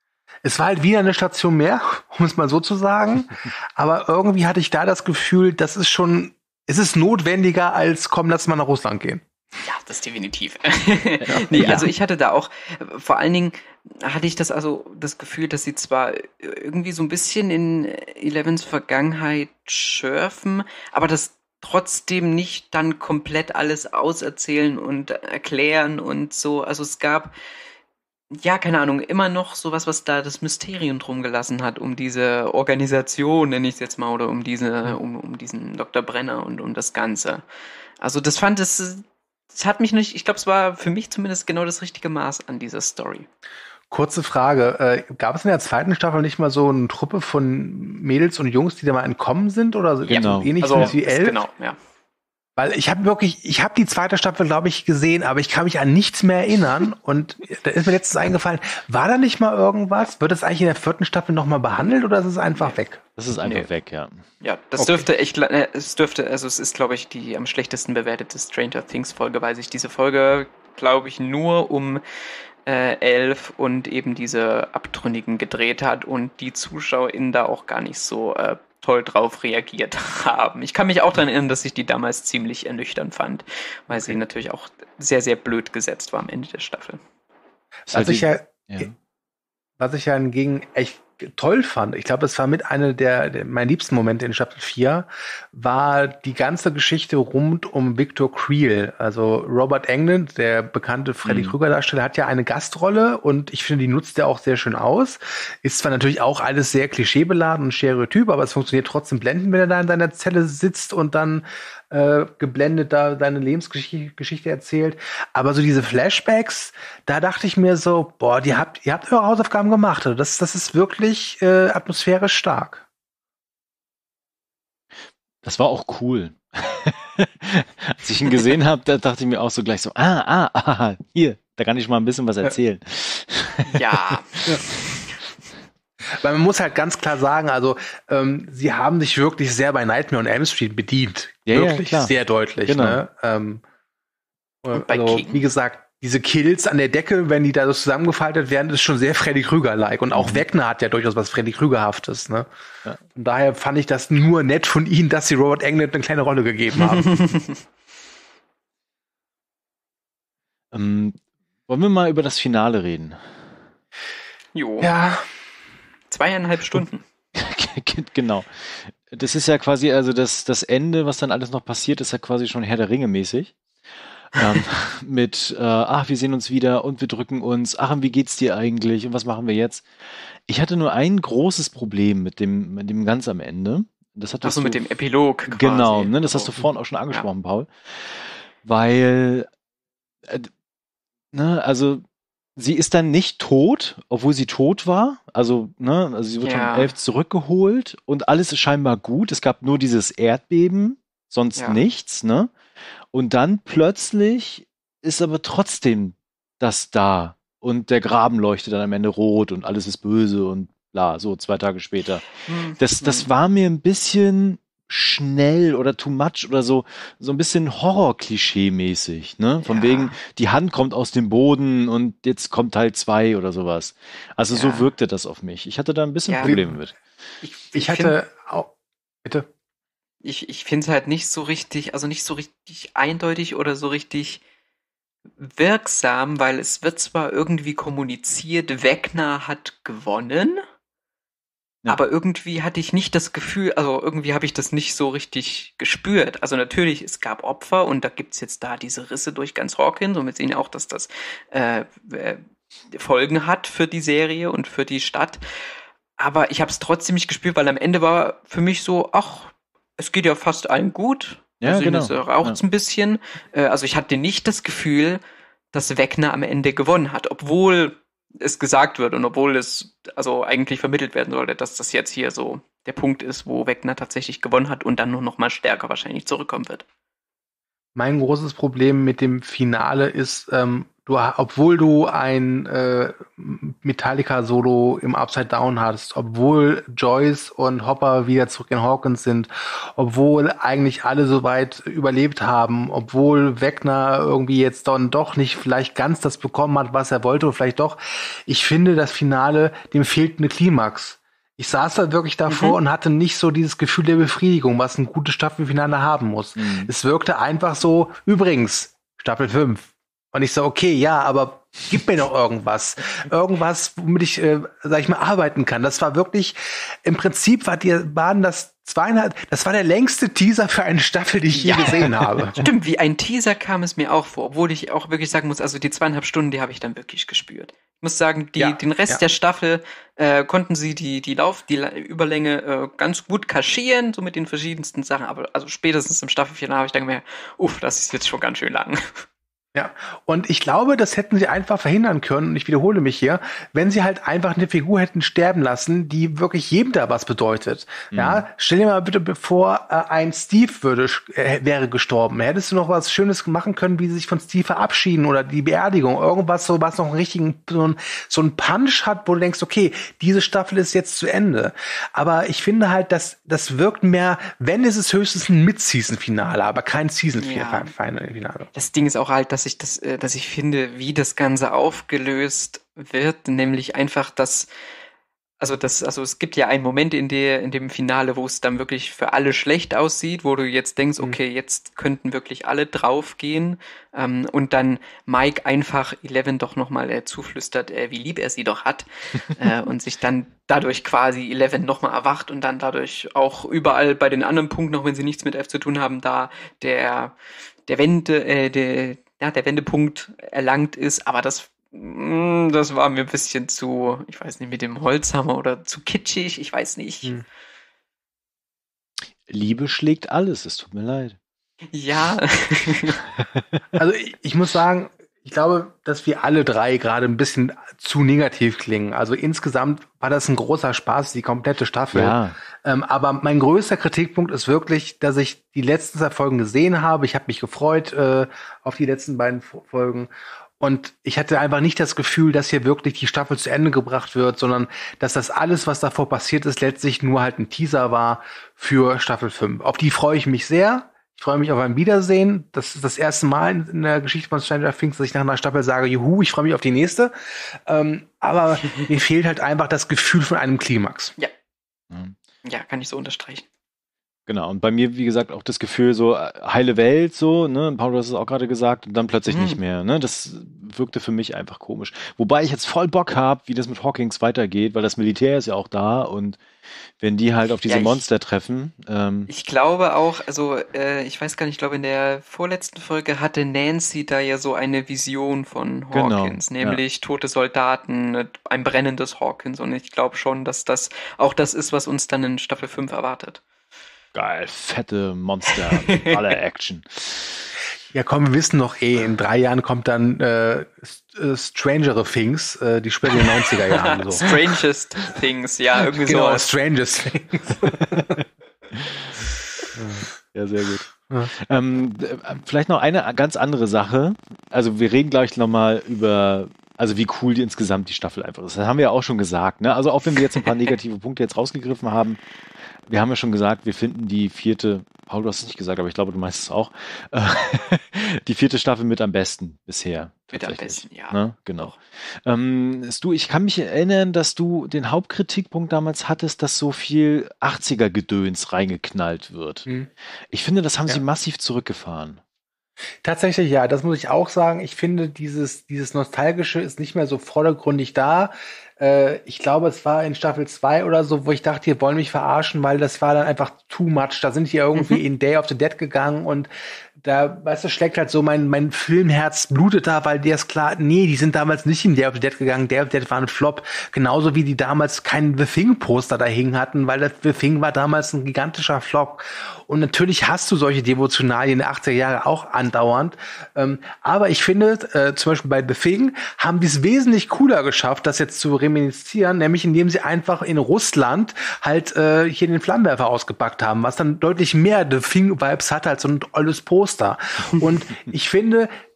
es war halt wieder eine Station mehr, um es mal so zu sagen. Aber irgendwie hatte ich da das Gefühl, das ist schon, es ist notwendiger als, komm, lass mal nach Russland gehen. Ja, das definitiv. nee, Ja. also ich hatte da auch, vor allen Dingen hatte ich das also das Gefühl, dass sie zwar irgendwie so ein bisschen in Elevens Vergangenheit schürfen, aber das trotzdem nicht dann komplett alles auserzählen und erklären und so. Also es gab, ja, keine Ahnung, immer noch sowas, was da das Mysterium drum gelassen hat, um diese Organisation, nenne ich es jetzt mal, oder um diese, um, um diesen Doktor Brenner und um das Ganze. Also das fand es, das hat mich nicht, ich glaube, es war für mich zumindest genau das richtige Maß an dieser Story. Kurze Frage, äh, gab es in der zweiten Staffel nicht mal so eine Truppe von Mädels und Jungs, die da mal entkommen sind oder so, Genau. so ähnlich Also, wie ist Elf? genau, ja. Weil ich habe wirklich, ich habe die zweite Staffel, glaube ich, gesehen, aber ich kann mich an nichts mehr erinnern. Und da ist mir letztens eingefallen, war da nicht mal irgendwas? Wird das eigentlich in der vierten Staffel noch mal behandelt oder ist es einfach weg? Das ist einfach Nee. weg, ja. Ja, das Okay. dürfte echt, la- äh, es dürfte, also es ist, glaube ich, die am schlechtesten bewertete Stranger Things Folge, weil sich diese Folge, glaube ich, nur um äh, Elf und eben diese Abtrünnigen gedreht hat und die ZuschauerInnen da auch gar nicht so äh, toll drauf reagiert haben. Ich kann mich auch daran erinnern, dass ich die damals ziemlich ernüchternd fand, weil sie natürlich auch sehr, sehr blöd gesetzt war am Ende der Staffel. Ist halt Was ich die- ja, ja. was ich ja hingegen echt toll fand, ich glaube, es war mit einer der, der meiner liebsten Momente in Staffel vier, war die ganze Geschichte rund um Victor Creel. Also Robert Englund, der bekannte Freddy Mhm. Krüger-Darsteller, hat ja eine Gastrolle und ich finde, die nutzt er auch sehr schön aus. Ist zwar natürlich auch alles sehr klischeebeladen und stereotyp, aber es funktioniert trotzdem blendend, wenn er da in seiner Zelle sitzt und dann äh, geblendet da seine Lebensgeschichte Geschichte erzählt. Aber so diese Flashbacks, da dachte ich mir so, boah, die habt, ihr habt eure Hausaufgaben gemacht. Also das, das ist wirklich äh, atmosphärisch stark. Das war auch cool. Als ich ihn gesehen habe, da dachte ich mir auch so gleich so, ah, ah, ah, hier, da kann ich mal ein bisschen was erzählen. Ja, Weil man muss halt ganz klar sagen, also ähm, sie haben sich wirklich sehr bei Nightmare on Elm Street bedient. Ja, ja, wirklich klar. sehr deutlich. Genau. Ne? Ähm, Und bei also, King. wie gesagt, diese Kills an der Decke, wenn die da so zusammengefaltet werden, ist schon sehr Freddy Krüger-like. Und auch Mhm. Wegner hat ja durchaus was Freddy Krügerhaftes. Ne? Ja. Von daher fand ich das nur nett von ihnen, dass sie Robert Englund eine kleine Rolle gegeben haben. Ähm, wollen wir mal über das Finale reden? jo, Ja, zweieinhalb Stunden. Genau. Das ist ja quasi, also das, das Ende, was dann alles noch passiert, ist ja quasi schon Herr der Ringe mäßig. ähm, mit, äh, ach, wir sehen uns wieder und wir drücken uns, ach, und wie geht's dir eigentlich und was machen wir jetzt? Ich hatte nur ein großes Problem mit dem, mit dem ganz am Ende. Das hattest Achso, du- mit dem Epilog quasi. Genau, ne, das hast du Oh. vorhin auch schon angesprochen, Paul. Weil, äh, ne, also sie ist dann nicht tot, obwohl sie tot war. Also, ne, also sie wird Ja. von Elf zurückgeholt und alles ist scheinbar gut. Es gab nur dieses Erdbeben, sonst Ja. nichts, ne? Und dann plötzlich ist aber trotzdem das da. Und der Graben leuchtet dann am Ende rot und alles ist böse und bla, so zwei Tage später. Hm. Das, das Hm. war mir ein bisschen schnell oder too much oder so, so ein bisschen Horror-Klischee-mäßig, ne? Von Ja. wegen, die Hand kommt aus dem Boden und jetzt kommt Teil zwei oder sowas. Also Ja. so wirkte das auf mich. Ich hatte da ein bisschen Ja. Probleme mit. Ich, ich find- hatte auch. Bitte. Ich, ich finde es halt nicht so richtig, also nicht so richtig eindeutig oder so richtig wirksam, weil es wird zwar irgendwie kommuniziert, Wegner hat gewonnen, Ja. aber irgendwie hatte ich nicht das Gefühl, also irgendwie habe ich das nicht so richtig gespürt. Also natürlich, es gab Opfer und da gibt's jetzt da diese Risse durch ganz Hawkins, somit sehen auch, dass das äh, äh, Folgen hat für die Serie und für die Stadt. Aber ich habe es trotzdem nicht gespürt, weil am Ende war für mich so, ach, es geht ja fast allen gut. Ja, Also genau. es raucht's ein bisschen. Äh, Also ich hatte nicht das Gefühl, dass Wegner am Ende gewonnen hat, obwohl es gesagt wird und obwohl es also eigentlich vermittelt werden sollte, dass das jetzt hier so der Punkt ist, wo Wegner tatsächlich gewonnen hat und dann nur noch mal stärker wahrscheinlich zurückkommen wird. Mein großes Problem mit dem Finale ist, ähm, du, obwohl du ein äh, Metallica-Solo im Upside Down hattest, obwohl Joyce und Hopper wieder zurück in Hawkins sind, obwohl eigentlich alle soweit überlebt haben, obwohl Vecna irgendwie jetzt dann doch nicht vielleicht ganz das bekommen hat, was er wollte, oder vielleicht doch. Ich finde, das Finale, dem fehlt eine Klimax. Ich saß da wirklich davor mhm. und hatte nicht so dieses Gefühl der Befriedigung, was ein gutes Staffelfinale haben muss. Mhm. Es wirkte einfach so, übrigens, Staffel fünf. Und ich so, okay, ja, aber gib mir noch irgendwas. Irgendwas, womit ich, äh, sag ich mal, arbeiten kann. Das war wirklich, im Prinzip war die, waren das zweieinhalb, das war der längste Teaser für eine Staffel, die ich je ja. gesehen habe. Stimmt, wie ein Teaser kam es mir auch vor, obwohl ich auch wirklich sagen muss, also die zweieinhalb Stunden, die habe ich dann wirklich gespürt. Ich muss sagen, die, ja, den Rest ja. der Staffel äh, konnten sie die, die Lauf, die Überlänge äh, ganz gut kaschieren, so mit den verschiedensten Sachen, aber also spätestens im Staffelfinale habe ich dann gemerkt, uff, das ist jetzt schon ganz schön lang. Ja, und ich glaube, das hätten sie einfach verhindern können, und ich wiederhole mich hier, wenn sie halt einfach eine Figur hätten sterben lassen, die wirklich jedem da was bedeutet. Mhm. Ja, stell dir mal bitte vor, äh, ein Steve würde, äh, wäre gestorben. Hättest du noch was Schönes machen können, wie sie sich von Steve verabschieden oder die Beerdigung, irgendwas so, was noch einen richtigen, so ein, so ein Punch hat, wo du denkst, okay, diese Staffel ist jetzt zu Ende. Aber ich finde halt, dass das wirkt mehr, wenn es ist höchstens ein Mid-Season-Finale, aber kein Season-Finale. Ja. Das Ding ist auch halt, dass dass ich das, dass ich finde, wie das Ganze aufgelöst wird, nämlich einfach, dass Also das, also es gibt ja einen Moment in der, in dem Finale, wo es dann wirklich für alle schlecht aussieht, wo du jetzt denkst, okay, jetzt könnten wirklich alle draufgehen, ähm, und dann Mike einfach Eleven doch nochmal äh, zuflüstert, äh, wie lieb er sie doch hat, äh, und sich dann dadurch quasi Eleven nochmal erwacht und dann dadurch auch überall bei den anderen Punkten, auch wenn sie nichts mit F zu tun haben, da der, der Wende, äh, der, ja, der Wendepunkt erlangt ist, aber das Das war mir ein bisschen zu, ich weiß nicht, mit dem Holzhammer oder zu kitschig, ich weiß nicht. Hm. Liebe schlägt alles, es tut mir leid. Ja. Also ich, ich muss sagen, ich glaube, dass wir alle drei gerade ein bisschen zu negativ klingen. Also insgesamt war das ein großer Spaß, die komplette Staffel. Ja. Ähm, aber mein größter Kritikpunkt ist wirklich, dass ich die letzten zwei Folgen gesehen habe. Ich habe mich gefreut äh, auf die letzten beiden Folgen. Und ich hatte einfach nicht das Gefühl, dass hier wirklich die Staffel zu Ende gebracht wird, sondern dass das alles, was davor passiert ist, letztlich nur halt ein Teaser war für Staffel fünf. Auf die freue ich mich sehr. Ich freue mich auf ein Wiedersehen. Das ist das erste Mal in der Geschichte von Stranger Things, dass ich nach einer Staffel sage, juhu, ich freue mich auf die nächste. Ähm, aber mir fehlt halt einfach das Gefühl von einem Klimax. Ja. Ja, kann ich so unterstreichen. Genau, und bei mir, wie gesagt, auch das Gefühl, so heile Welt, so, ne, Paul, du hast es auch gerade gesagt, und dann plötzlich mhm. nicht mehr, ne, das wirkte für mich einfach komisch. Wobei ich jetzt voll Bock habe, wie das mit Hawkins weitergeht, weil das Militär ist ja auch da, und wenn die halt auf diese ja, ich, Monster treffen. Ähm, ich glaube auch, also, äh, ich weiß gar nicht, ich glaube, in der vorletzten Folge hatte Nancy da ja so eine Vision von Hawkins, genau, nämlich ja. tote Soldaten, ein brennendes Hawkins, und ich glaube schon, dass das auch das ist, was uns dann in Staffel fünf erwartet. Geil, fette Monster, alle Action. Ja, komm, wir wissen noch eh, in drei Jahren kommt dann äh, Strangere Things, äh, die später in den neunziger Jahren. So. Strangest Things, ja, irgendwie so. Genau, Strangest Things. Ja, sehr gut. Ja. Ähm, vielleicht noch eine ganz andere Sache. Also wir reden gleich nochmal über, also wie cool die insgesamt die Staffel einfach ist. Das haben wir ja auch schon gesagt. Ne? Also auch wenn wir jetzt ein paar negative Punkte jetzt rausgegriffen haben, wir haben ja schon gesagt, wir finden die vierte, Paul, du hast es nicht gesagt, aber ich glaube, du meinst es auch, die vierte Staffel mit am besten bisher. Mit am besten, ja. Ne? Genau. Ähm, du, ich kann mich erinnern, dass du den Hauptkritikpunkt damals hattest, dass so viel achtziger-Gedöns reingeknallt wird. Mhm. Ich finde, das haben ja. sie massiv zurückgefahren. Tatsächlich, ja, das muss ich auch sagen. Ich finde, dieses, dieses Nostalgische ist nicht mehr so vordergründig da. Äh, ich glaube, es war in Staffel zwei oder so, wo ich dachte, die wollen mich verarschen, weil das war dann einfach too much. Da sind die irgendwie mhm. in Day of the Dead gegangen, und da, weißt du, schlägt halt so mein, mein Filmherz blutet da, weil der ist klar, nee, die sind damals nicht in Day of the Dead gegangen. Day of the Dead war ein Flop. Genauso wie die damals kein The Thing-Poster da hingen hatten, weil das The Thing war damals ein gigantischer Flop. Und natürlich hast du solche Devotionalien in den achtziger Jahre auch andauernd. Ähm, aber ich finde, äh, zum Beispiel bei The Thing haben die es wesentlich cooler geschafft, das jetzt zu reminiszieren, nämlich indem sie einfach in Russland halt äh, hier den Flammenwerfer ausgepackt haben, was dann deutlich mehr The Thing-Vibes hat als so ein olles Poster. Und ich finde,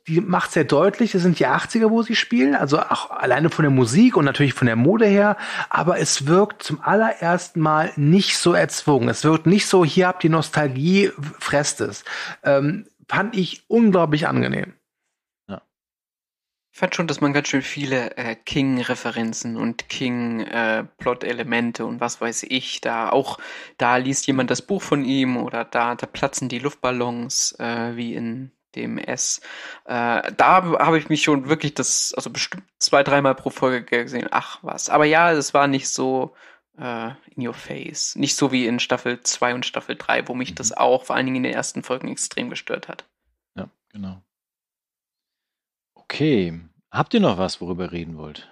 die macht sehr deutlich, es sind die achtziger, wo sie spielen, also auch alleine von der Musik und natürlich von der Mode her, aber es wirkt zum allerersten Mal nicht so erzwungen. Es wirkt nicht so, hier habt ihr Nostalgie, fresst es. Ähm, fand ich unglaublich angenehm. Ich fand schon, dass man ganz schön viele äh, King-Referenzen und King-Plot-Elemente äh, und was weiß ich, da auch, da liest jemand das Buch von ihm oder da, da platzen die Luftballons, äh, wie in dem S. Äh, da habe ich mich schon wirklich das, also bestimmt zwei, dreimal pro Folge gesehen, ach was. Aber ja, es war nicht so äh, in your face. Nicht so wie in Staffel zwei und Staffel drei, wo mich Mhm. das auch vor allen Dingen in den ersten Folgen extrem gestört hat. Ja, genau. Okay. Habt ihr noch was, worüber ihr reden wollt?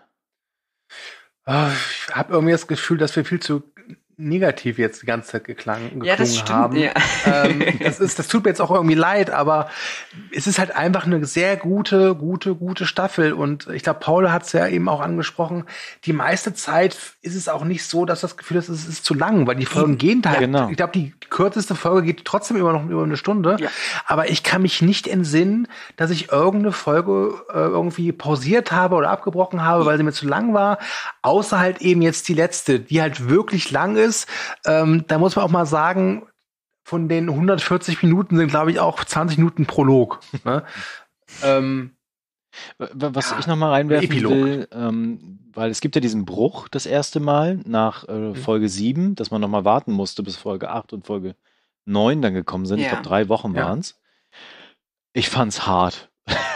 Ah, Ich habe irgendwie das Gefühl, dass wir viel zu negativ jetzt die ganze Zeit geklang, Ja, das geklungen stimmt, haben. ja. Ähm, das ist, das tut mir jetzt auch irgendwie leid, aber es ist halt einfach eine sehr gute, gute, gute Staffel. Und ich glaube, Paul hat es ja eben auch angesprochen. Die meiste Zeit ist es auch nicht so, dass das Gefühl ist, es ist zu lang, weil die Folgen gehen halt. genau. Ich glaube, die kürzeste Folge geht trotzdem immer noch über eine Stunde. Ja. Aber ich kann mich nicht entsinnen, dass ich irgendeine Folge äh, irgendwie pausiert habe oder abgebrochen habe, weil sie mir zu lang war. Außer halt eben jetzt die letzte, die halt wirklich lang ist. Ähm, da muss man auch mal sagen, von den hundertvierzig Minuten sind, glaube ich, auch zwanzig Minuten Prolog. Ne? ähm, W- Was Ja, ich noch mal reinwerfen Epilog. will, ähm, weil es gibt ja diesen Bruch das erste Mal nach äh, Folge sieben, dass man noch mal warten musste, bis Folge acht und Folge neun dann gekommen sind. Ich Ja. glaube, drei Wochen Ja. waren's. Ich fand's hart.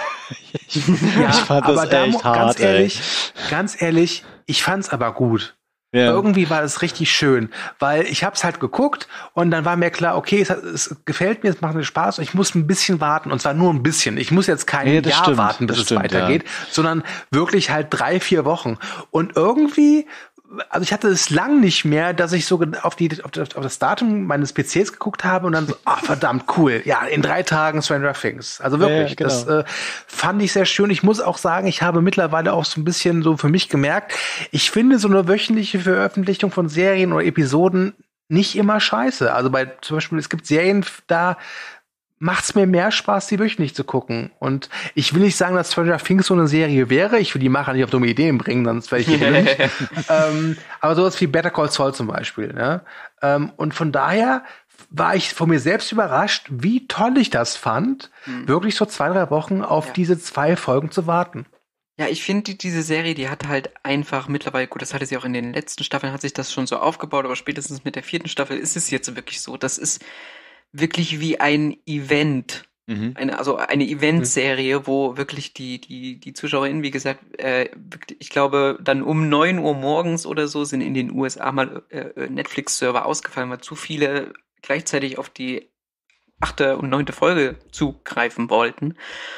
ich, ja, ich fand aber das da, echt mu- hart, ganz ey. ehrlich, ganz ehrlich, ich fand's aber gut. Ja. Irgendwie war es richtig schön, weil ich hab's halt geguckt und dann war mir klar, okay, es, hat, es gefällt mir, es macht mir Spaß und ich muss ein bisschen warten und zwar nur ein bisschen. Ich muss jetzt kein Ja, das Jahr stimmt, warten, bis das es stimmt, weitergeht, sondern wirklich halt drei, vier Wochen. Und irgendwie, also ich hatte es lang nicht mehr, dass ich so auf, die, auf, das, auf das Datum meines P Cs geguckt habe und dann so, ah, verdammt, cool. Ja, in drei Tagen Stranger Things. Also wirklich, Ja, genau. das äh, fand ich sehr schön. Ich muss auch sagen, ich habe mittlerweile auch so ein bisschen so für mich gemerkt, ich finde so eine wöchentliche Veröffentlichung von Serien oder Episoden nicht immer scheiße. Also bei zum Beispiel, es gibt Serien, da macht's mir mehr Spaß, die wöchentlich zu gucken. Und ich will nicht sagen, dass Stranger Things so eine Serie wäre. Ich will die Macher nicht auf dumme Ideen bringen, sonst werde ich hier gelüncht. ähm, aber sowas wie Better Call Saul zum Beispiel. Ne? Ähm, und von daher war ich von mir selbst überrascht, wie toll ich das fand, Mhm. wirklich so zwei, drei Wochen auf Ja. diese zwei Folgen zu warten. Ja, ich finde, die, diese Serie, die hat halt einfach mittlerweile, gut, das hatte sie auch in den letzten Staffeln, hat sich das schon so aufgebaut, aber spätestens mit der vierten Staffel ist es jetzt wirklich so. Das ist wirklich wie ein Event. Mhm. Eine, also eine Eventserie, wo wirklich die, die, die ZuschauerInnen, wie gesagt, äh, wirklich, ich glaube, dann um neun Uhr morgens oder so sind in den U S A mal äh, Netflix-Server ausgefallen, weil zu viele gleichzeitig auf die achte und neunte Folge zugreifen wollten.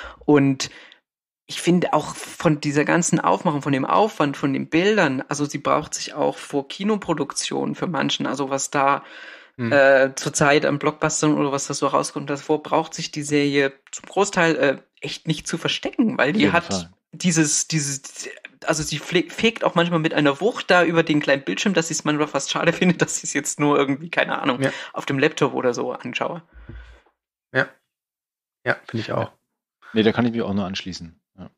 Und ich finde auch von dieser ganzen Aufmachung, von dem Aufwand, von den Bildern, also sie braucht sich auch vor Kinoproduktionen für manchen, also was da Hm. äh, zurzeit an Blockbustern oder was das so rauskommt, davor braucht sich die Serie zum Großteil äh, echt nicht zu verstecken, weil Auf die jeden hat Fall. dieses, dieses, also sie pfle- fegt auch manchmal mit einer Wucht da über den kleinen Bildschirm, dass ich es manchmal fast schade finde, dass ich es jetzt nur irgendwie, keine Ahnung, Ja. auf dem Laptop oder so anschaue. Ja. Ja, finde ich auch. Nee, da kann ich mich auch nur anschließen. Ja.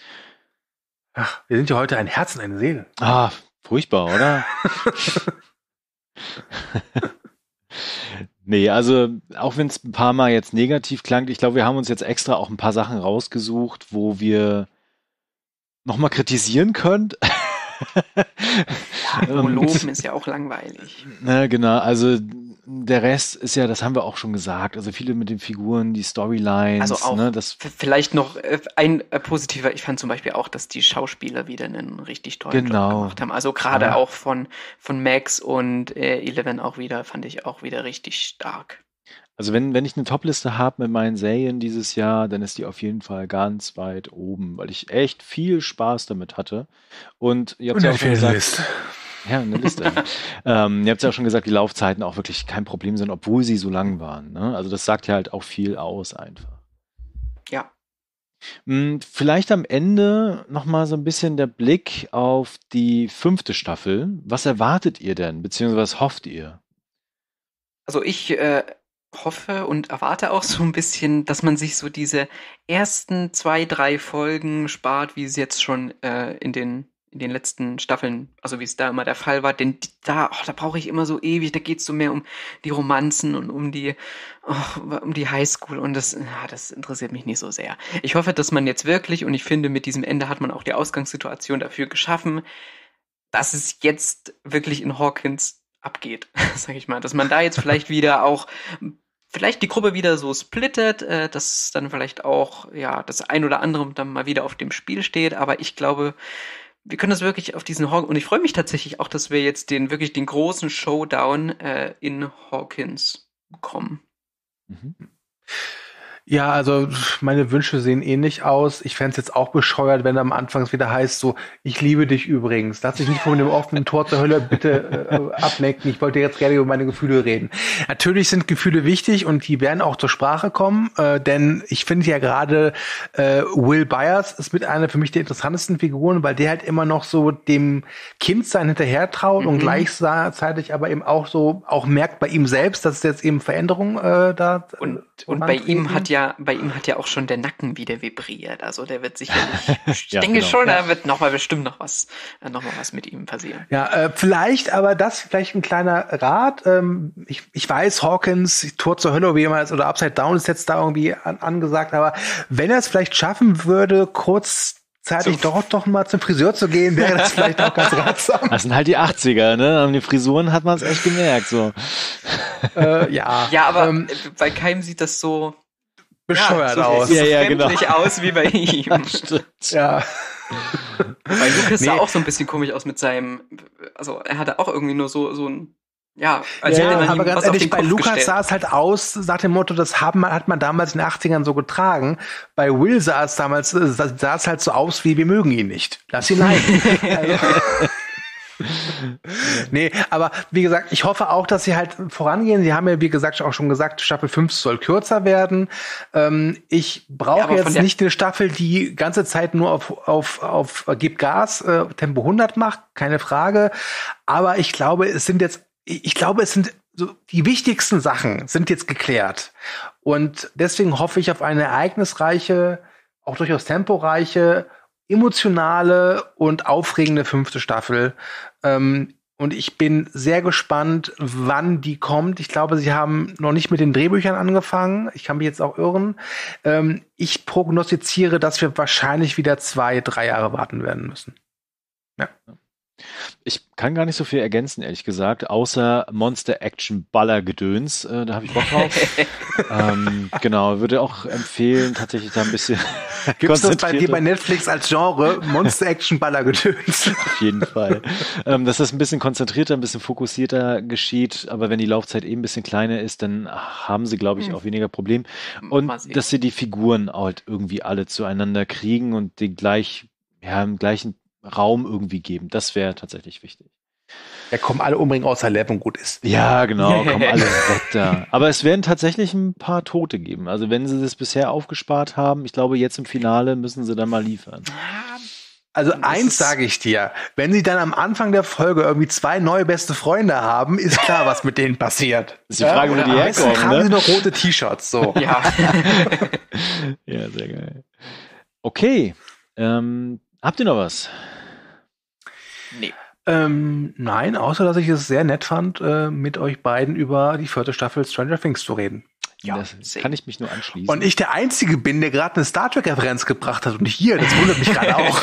Ach, wir sind ja heute ein Herz und eine Seele. Ah, furchtbar, oder? Nee, also auch wenn es ein paar Mal jetzt negativ klang, ich glaube, wir haben uns jetzt extra auch ein paar Sachen rausgesucht, wo wir nochmal kritisieren könnt. Nur Und- loben ist ja auch langweilig. Na, genau, also der Rest ist ja, das haben wir auch schon gesagt, also viele mit den Figuren, die Storylines, Also auch ne, das v- vielleicht noch äh, ein äh, positiver, ich fand zum Beispiel auch, dass die Schauspieler wieder einen richtig tollen Genau. Job gemacht haben. Also gerade Ja. auch von, von Max und äh, Eleven auch wieder, fand ich auch wieder richtig stark. Also wenn, wenn ich eine Topliste habe mit meinen Serien dieses Jahr, dann ist die auf jeden Fall ganz weit oben, weil ich echt viel Spaß damit hatte. Und ihr habt ja auch schon gesagt, ja, eine Liste. ähm, ihr habt ja auch schon gesagt, die Laufzeiten auch wirklich kein Problem sind, obwohl sie so lang waren. Ne? Also das sagt ja halt auch viel aus einfach. Ja. Hm, Vielleicht am Ende nochmal so ein bisschen der Blick auf die fünfte Staffel. Was erwartet ihr denn, beziehungsweise was hofft ihr? Also ich äh, hoffe und erwarte auch so ein bisschen, dass man sich so diese ersten zwei, drei Folgen spart, wie es jetzt schon äh, in den in den letzten Staffeln, also wie es da immer der Fall war, denn da, oh, da brauche ich immer so ewig, da geht's so mehr um die Romanzen und um die oh, um die Highschool und das, ja, das interessiert mich nicht so sehr. Ich hoffe, dass man jetzt wirklich, und ich finde, mit diesem Ende hat man auch die Ausgangssituation dafür geschaffen, dass es jetzt wirklich in Hawkins abgeht, sag ich mal, dass man da jetzt vielleicht wieder auch vielleicht die Gruppe wieder so splittet, äh, dass dann vielleicht auch ja das ein oder andere dann mal wieder auf dem Spiel steht, aber ich glaube, wir können das wirklich auf diesen Hawkins, und ich freue mich tatsächlich auch, dass wir jetzt den wirklich den großen Showdown äh, in Hawkins bekommen. Mhm. Ja, also meine Wünsche sehen ähnlich aus. Ich fände es jetzt auch bescheuert, wenn am Anfang es wieder heißt so, ich liebe dich übrigens. Lass dich nicht von dem offenen Tor zur Hölle bitte äh, ablenken. Ich wollte jetzt gerne über meine Gefühle reden. Natürlich sind Gefühle wichtig und die werden auch zur Sprache kommen, äh, denn ich finde ja gerade äh, Will Byers ist mit einer für mich der interessantesten Figuren, weil der halt immer noch so dem Kindsein hinterher traut mhm. und gleichzeitig aber eben auch so auch merkt bei ihm selbst, dass es jetzt eben Veränderungen äh, da und und bei ihm hat ja bei ihm hat ja auch schon der Nacken wieder vibriert. Also der wird sicherlich, ich ja, denke genau. schon, da wird noch mal bestimmt noch was, äh, noch mal was mit ihm passieren. Ja, äh, vielleicht, aber das vielleicht ein kleiner Rat. Ähm, ich, ich weiß, Hawkins, Tor zur Hölle, wie immer ist, oder Upside Down ist jetzt da irgendwie an, angesagt, aber wenn er es vielleicht schaffen würde, kurzzeitig so. doch doch mal zum Friseur zu gehen, wäre das vielleicht auch ganz ratsam. Das sind halt die achtziger, ne? An den Frisuren hat man es echt gemerkt, so. Äh, ja. Ja, aber ähm, bei keinem sieht das so bescheuert ja, so, aus. So ja, ja, genau. aus wie bei ihm. Stimmt. Ja. Bei Lucas nee. sah auch so ein bisschen komisch aus mit seinem, also er hatte auch irgendwie nur so, so ein, ja, als ja, hätte man aber ihm ganz was ehrlich, auf den bei Kopf Lukas gestellt. sah es halt aus, nach dem Motto, das haben, hat man damals in den achtzigern so getragen. Bei Will sah es damals, sah es halt so aus wie, wir mögen ihn nicht. Lass ihn leiden. Also. Nee, aber wie gesagt, ich hoffe auch, dass sie halt vorangehen. Sie haben ja, wie gesagt, auch schon gesagt, Staffel fünf soll kürzer werden. Ähm, ich brauche ja, jetzt nicht eine Staffel, die ganze Zeit nur auf, auf, auf Gib Gas, äh, Tempo hundert macht, keine Frage. Aber ich glaube, es sind jetzt, ich glaube, es sind so, die wichtigsten Sachen sind jetzt geklärt. Und deswegen hoffe ich auf eine ereignisreiche, auch durchaus temporeiche, emotionale und aufregende fünfte Staffel. Ähm, und ich bin sehr gespannt, wann die kommt. Ich glaube, sie haben noch nicht mit den Drehbüchern angefangen. Ich kann mich jetzt auch irren. Ähm, ich prognostiziere, dass wir wahrscheinlich wieder zwei, drei Jahre warten werden müssen. Ja. Ich kann gar nicht so viel ergänzen, ehrlich gesagt, außer Monster-Action-Baller-Gedöns. Äh, da habe ich Bock drauf. ähm, genau, würde auch empfehlen, tatsächlich da ein bisschen Gibt es das bei dir bei Netflix als Genre? Monster-Action-Baller-Gedöns. Auf jeden Fall. ähm, dass das ein bisschen konzentrierter, ein bisschen fokussierter geschieht, aber wenn die Laufzeit eben ein bisschen kleiner ist, dann haben sie, glaube ich, hm. auch weniger Problem. Und dass sie die Figuren halt irgendwie alle zueinander kriegen und den gleich, ja, im gleichen Raum irgendwie geben. Das wäre tatsächlich wichtig. Ja, kommen alle umbringen, außer Lev und gut ist. Ja, genau, kommen alle weg da. Aber es werden tatsächlich ein paar Tote geben. Also wenn sie das bisher aufgespart haben, ich glaube, jetzt im Finale müssen sie dann mal liefern. Also eins sage ich dir, wenn sie dann am Anfang der Folge irgendwie zwei neue beste Freunde haben, ist klar, was mit denen passiert. Das ist die Frage, ja, wo die herkommen, haben ne? sie noch rote T-Shirts, so. Ja. Ja, sehr geil. Okay, ähm, habt ihr noch was? Nee. Ähm, nein, außer dass ich es sehr nett fand, äh, mit euch beiden über die vierte Staffel Stranger Things zu reden. Ja, das same. Kann ich mich nur anschließen. Und ich der Einzige bin, der gerade eine Star Trek-Referenz gebracht hat und nicht hier. Das wundert mich gerade auch.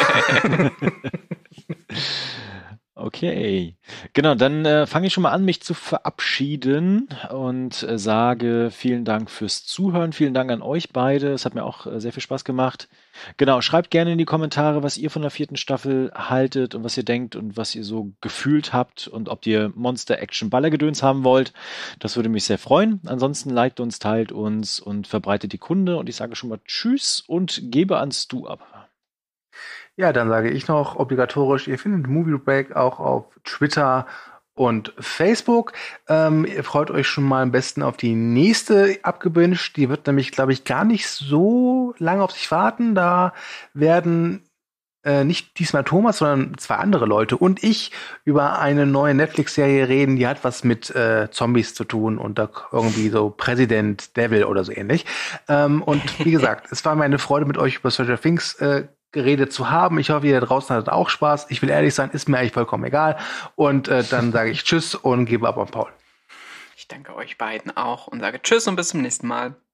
Okay, genau, dann äh, fange ich schon mal an, mich zu verabschieden und äh, sage vielen Dank fürs Zuhören, vielen Dank an euch beide, es hat mir auch äh, sehr viel Spaß gemacht. Genau, schreibt gerne in die Kommentare, was ihr von der vierten Staffel haltet und was ihr denkt und was ihr so gefühlt habt und ob ihr Monster-Action-Ballergedöns haben wollt, das würde mich sehr freuen. Ansonsten liked uns, teilt uns und verbreitet die Kunde und ich sage schon mal Tschüss und gebe ans Du ab. Ja, dann sage ich noch obligatorisch, ihr findet Movie Break auch auf Twitter und Facebook. Ähm, ihr freut euch schon mal am besten auf die nächste abgebinged. Die wird nämlich, glaube ich, gar nicht so lange auf sich warten. Da werden äh, nicht diesmal Thomas, sondern zwei andere Leute und ich über eine neue Netflix-Serie reden, die hat was mit äh, Zombies zu tun und da irgendwie so President Devil oder so ähnlich. Ähm, und wie gesagt, es war mir eine Freude, mit euch über Stranger Things äh, geredet zu haben. Ich hoffe, ihr da draußen hattet auch Spaß. Ich will ehrlich sein, ist mir eigentlich vollkommen egal. Und äh, dann sage ich Tschüss und gebe ab an Paul. Ich danke euch beiden auch und sage Tschüss und bis zum nächsten Mal.